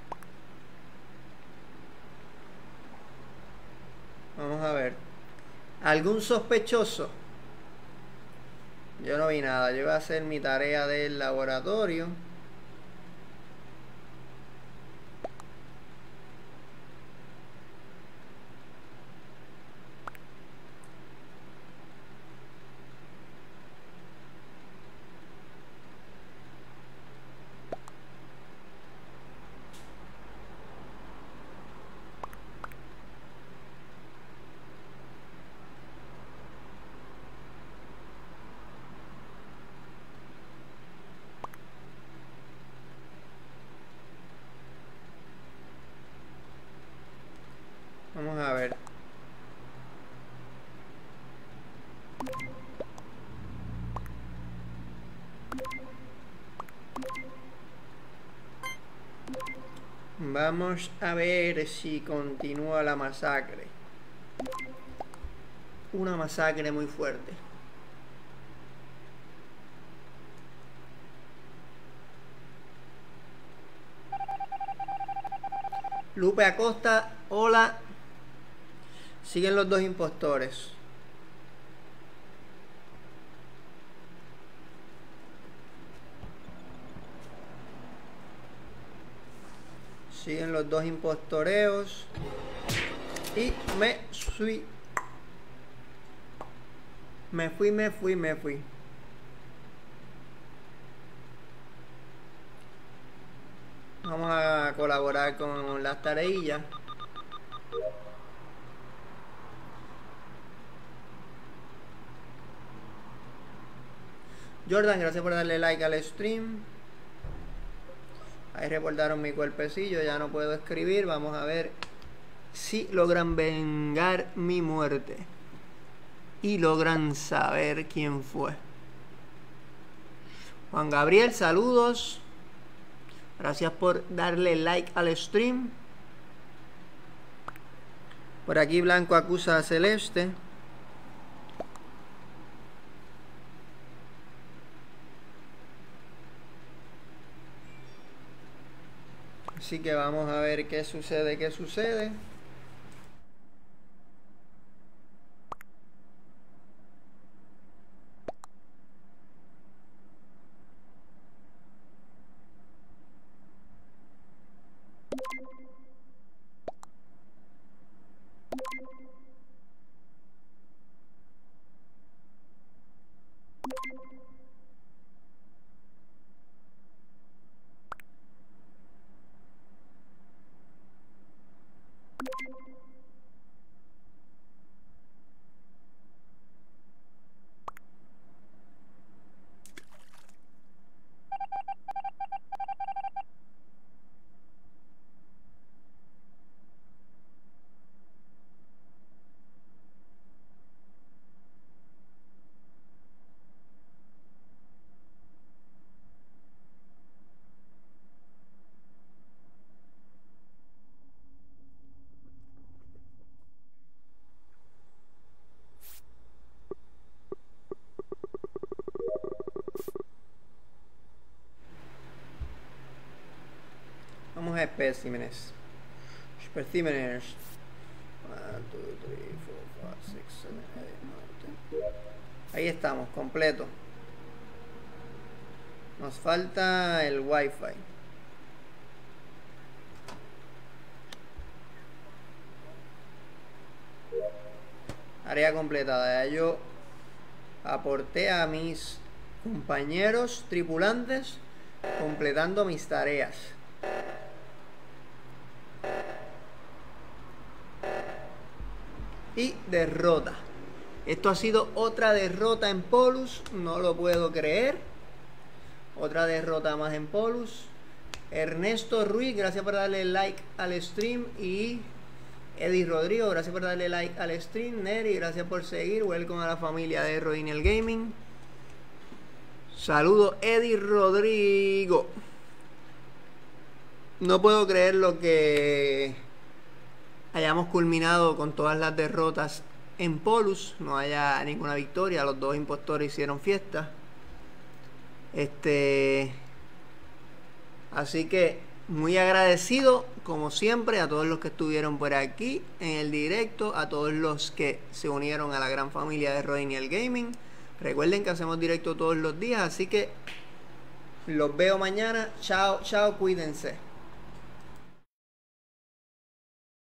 Vamos a ver. ¿Algún sospechoso? Yo no vi nada. Yo iba a hacer mi tarea del laboratorio. Vamos a ver. Vamos a ver si continúa la masacre. Una masacre muy fuerte. Lupe Acosta, hola. Siguen los dos impostores. Siguen los dos impostoreos. Y me fui. Me fui, me fui, me fui. Vamos a colaborar con las tareillas. Jordan, gracias por darle like al stream. Ahí reportaron mi cuerpecillo, ya no puedo escribir. Vamos a ver si logran vengar mi muerte y logran saber quién fue. Juan Gabriel, saludos. Gracias por darle like al stream. Por aquí Blanco acusa a Celeste. Así que vamos a ver qué sucede, qué sucede. Vamos a especímenes. Especímenes. Ahí estamos, completo. Nos falta el Wi-Fi. Área completada. Ya yo aporté a mis compañeros tripulantes completando mis tareas. Y derrota. Esto ha sido otra derrota en Polus. No lo puedo creer. Otra derrota más en Polus. Ernesto Ruiz, gracias por darle like al stream. Y Eddie Rodrigo, gracias por darle like al stream. Neri, gracias por seguir. Welcome a la familia de Rodiniel Gaming. Saludos, Eddie Rodrigo. No puedo creer lo que hayamos culminado con todas las derrotas en Polus. No haya ninguna victoria. Los dos impostores hicieron fiesta. Este... Así que muy agradecido, como siempre, a todos los que estuvieron por aquí en el directo, a todos los que se unieron a la gran familia de Rodiniel Gaming. Recuerden que hacemos directo todos los días, así que los veo mañana. Chao, chao, cuídense.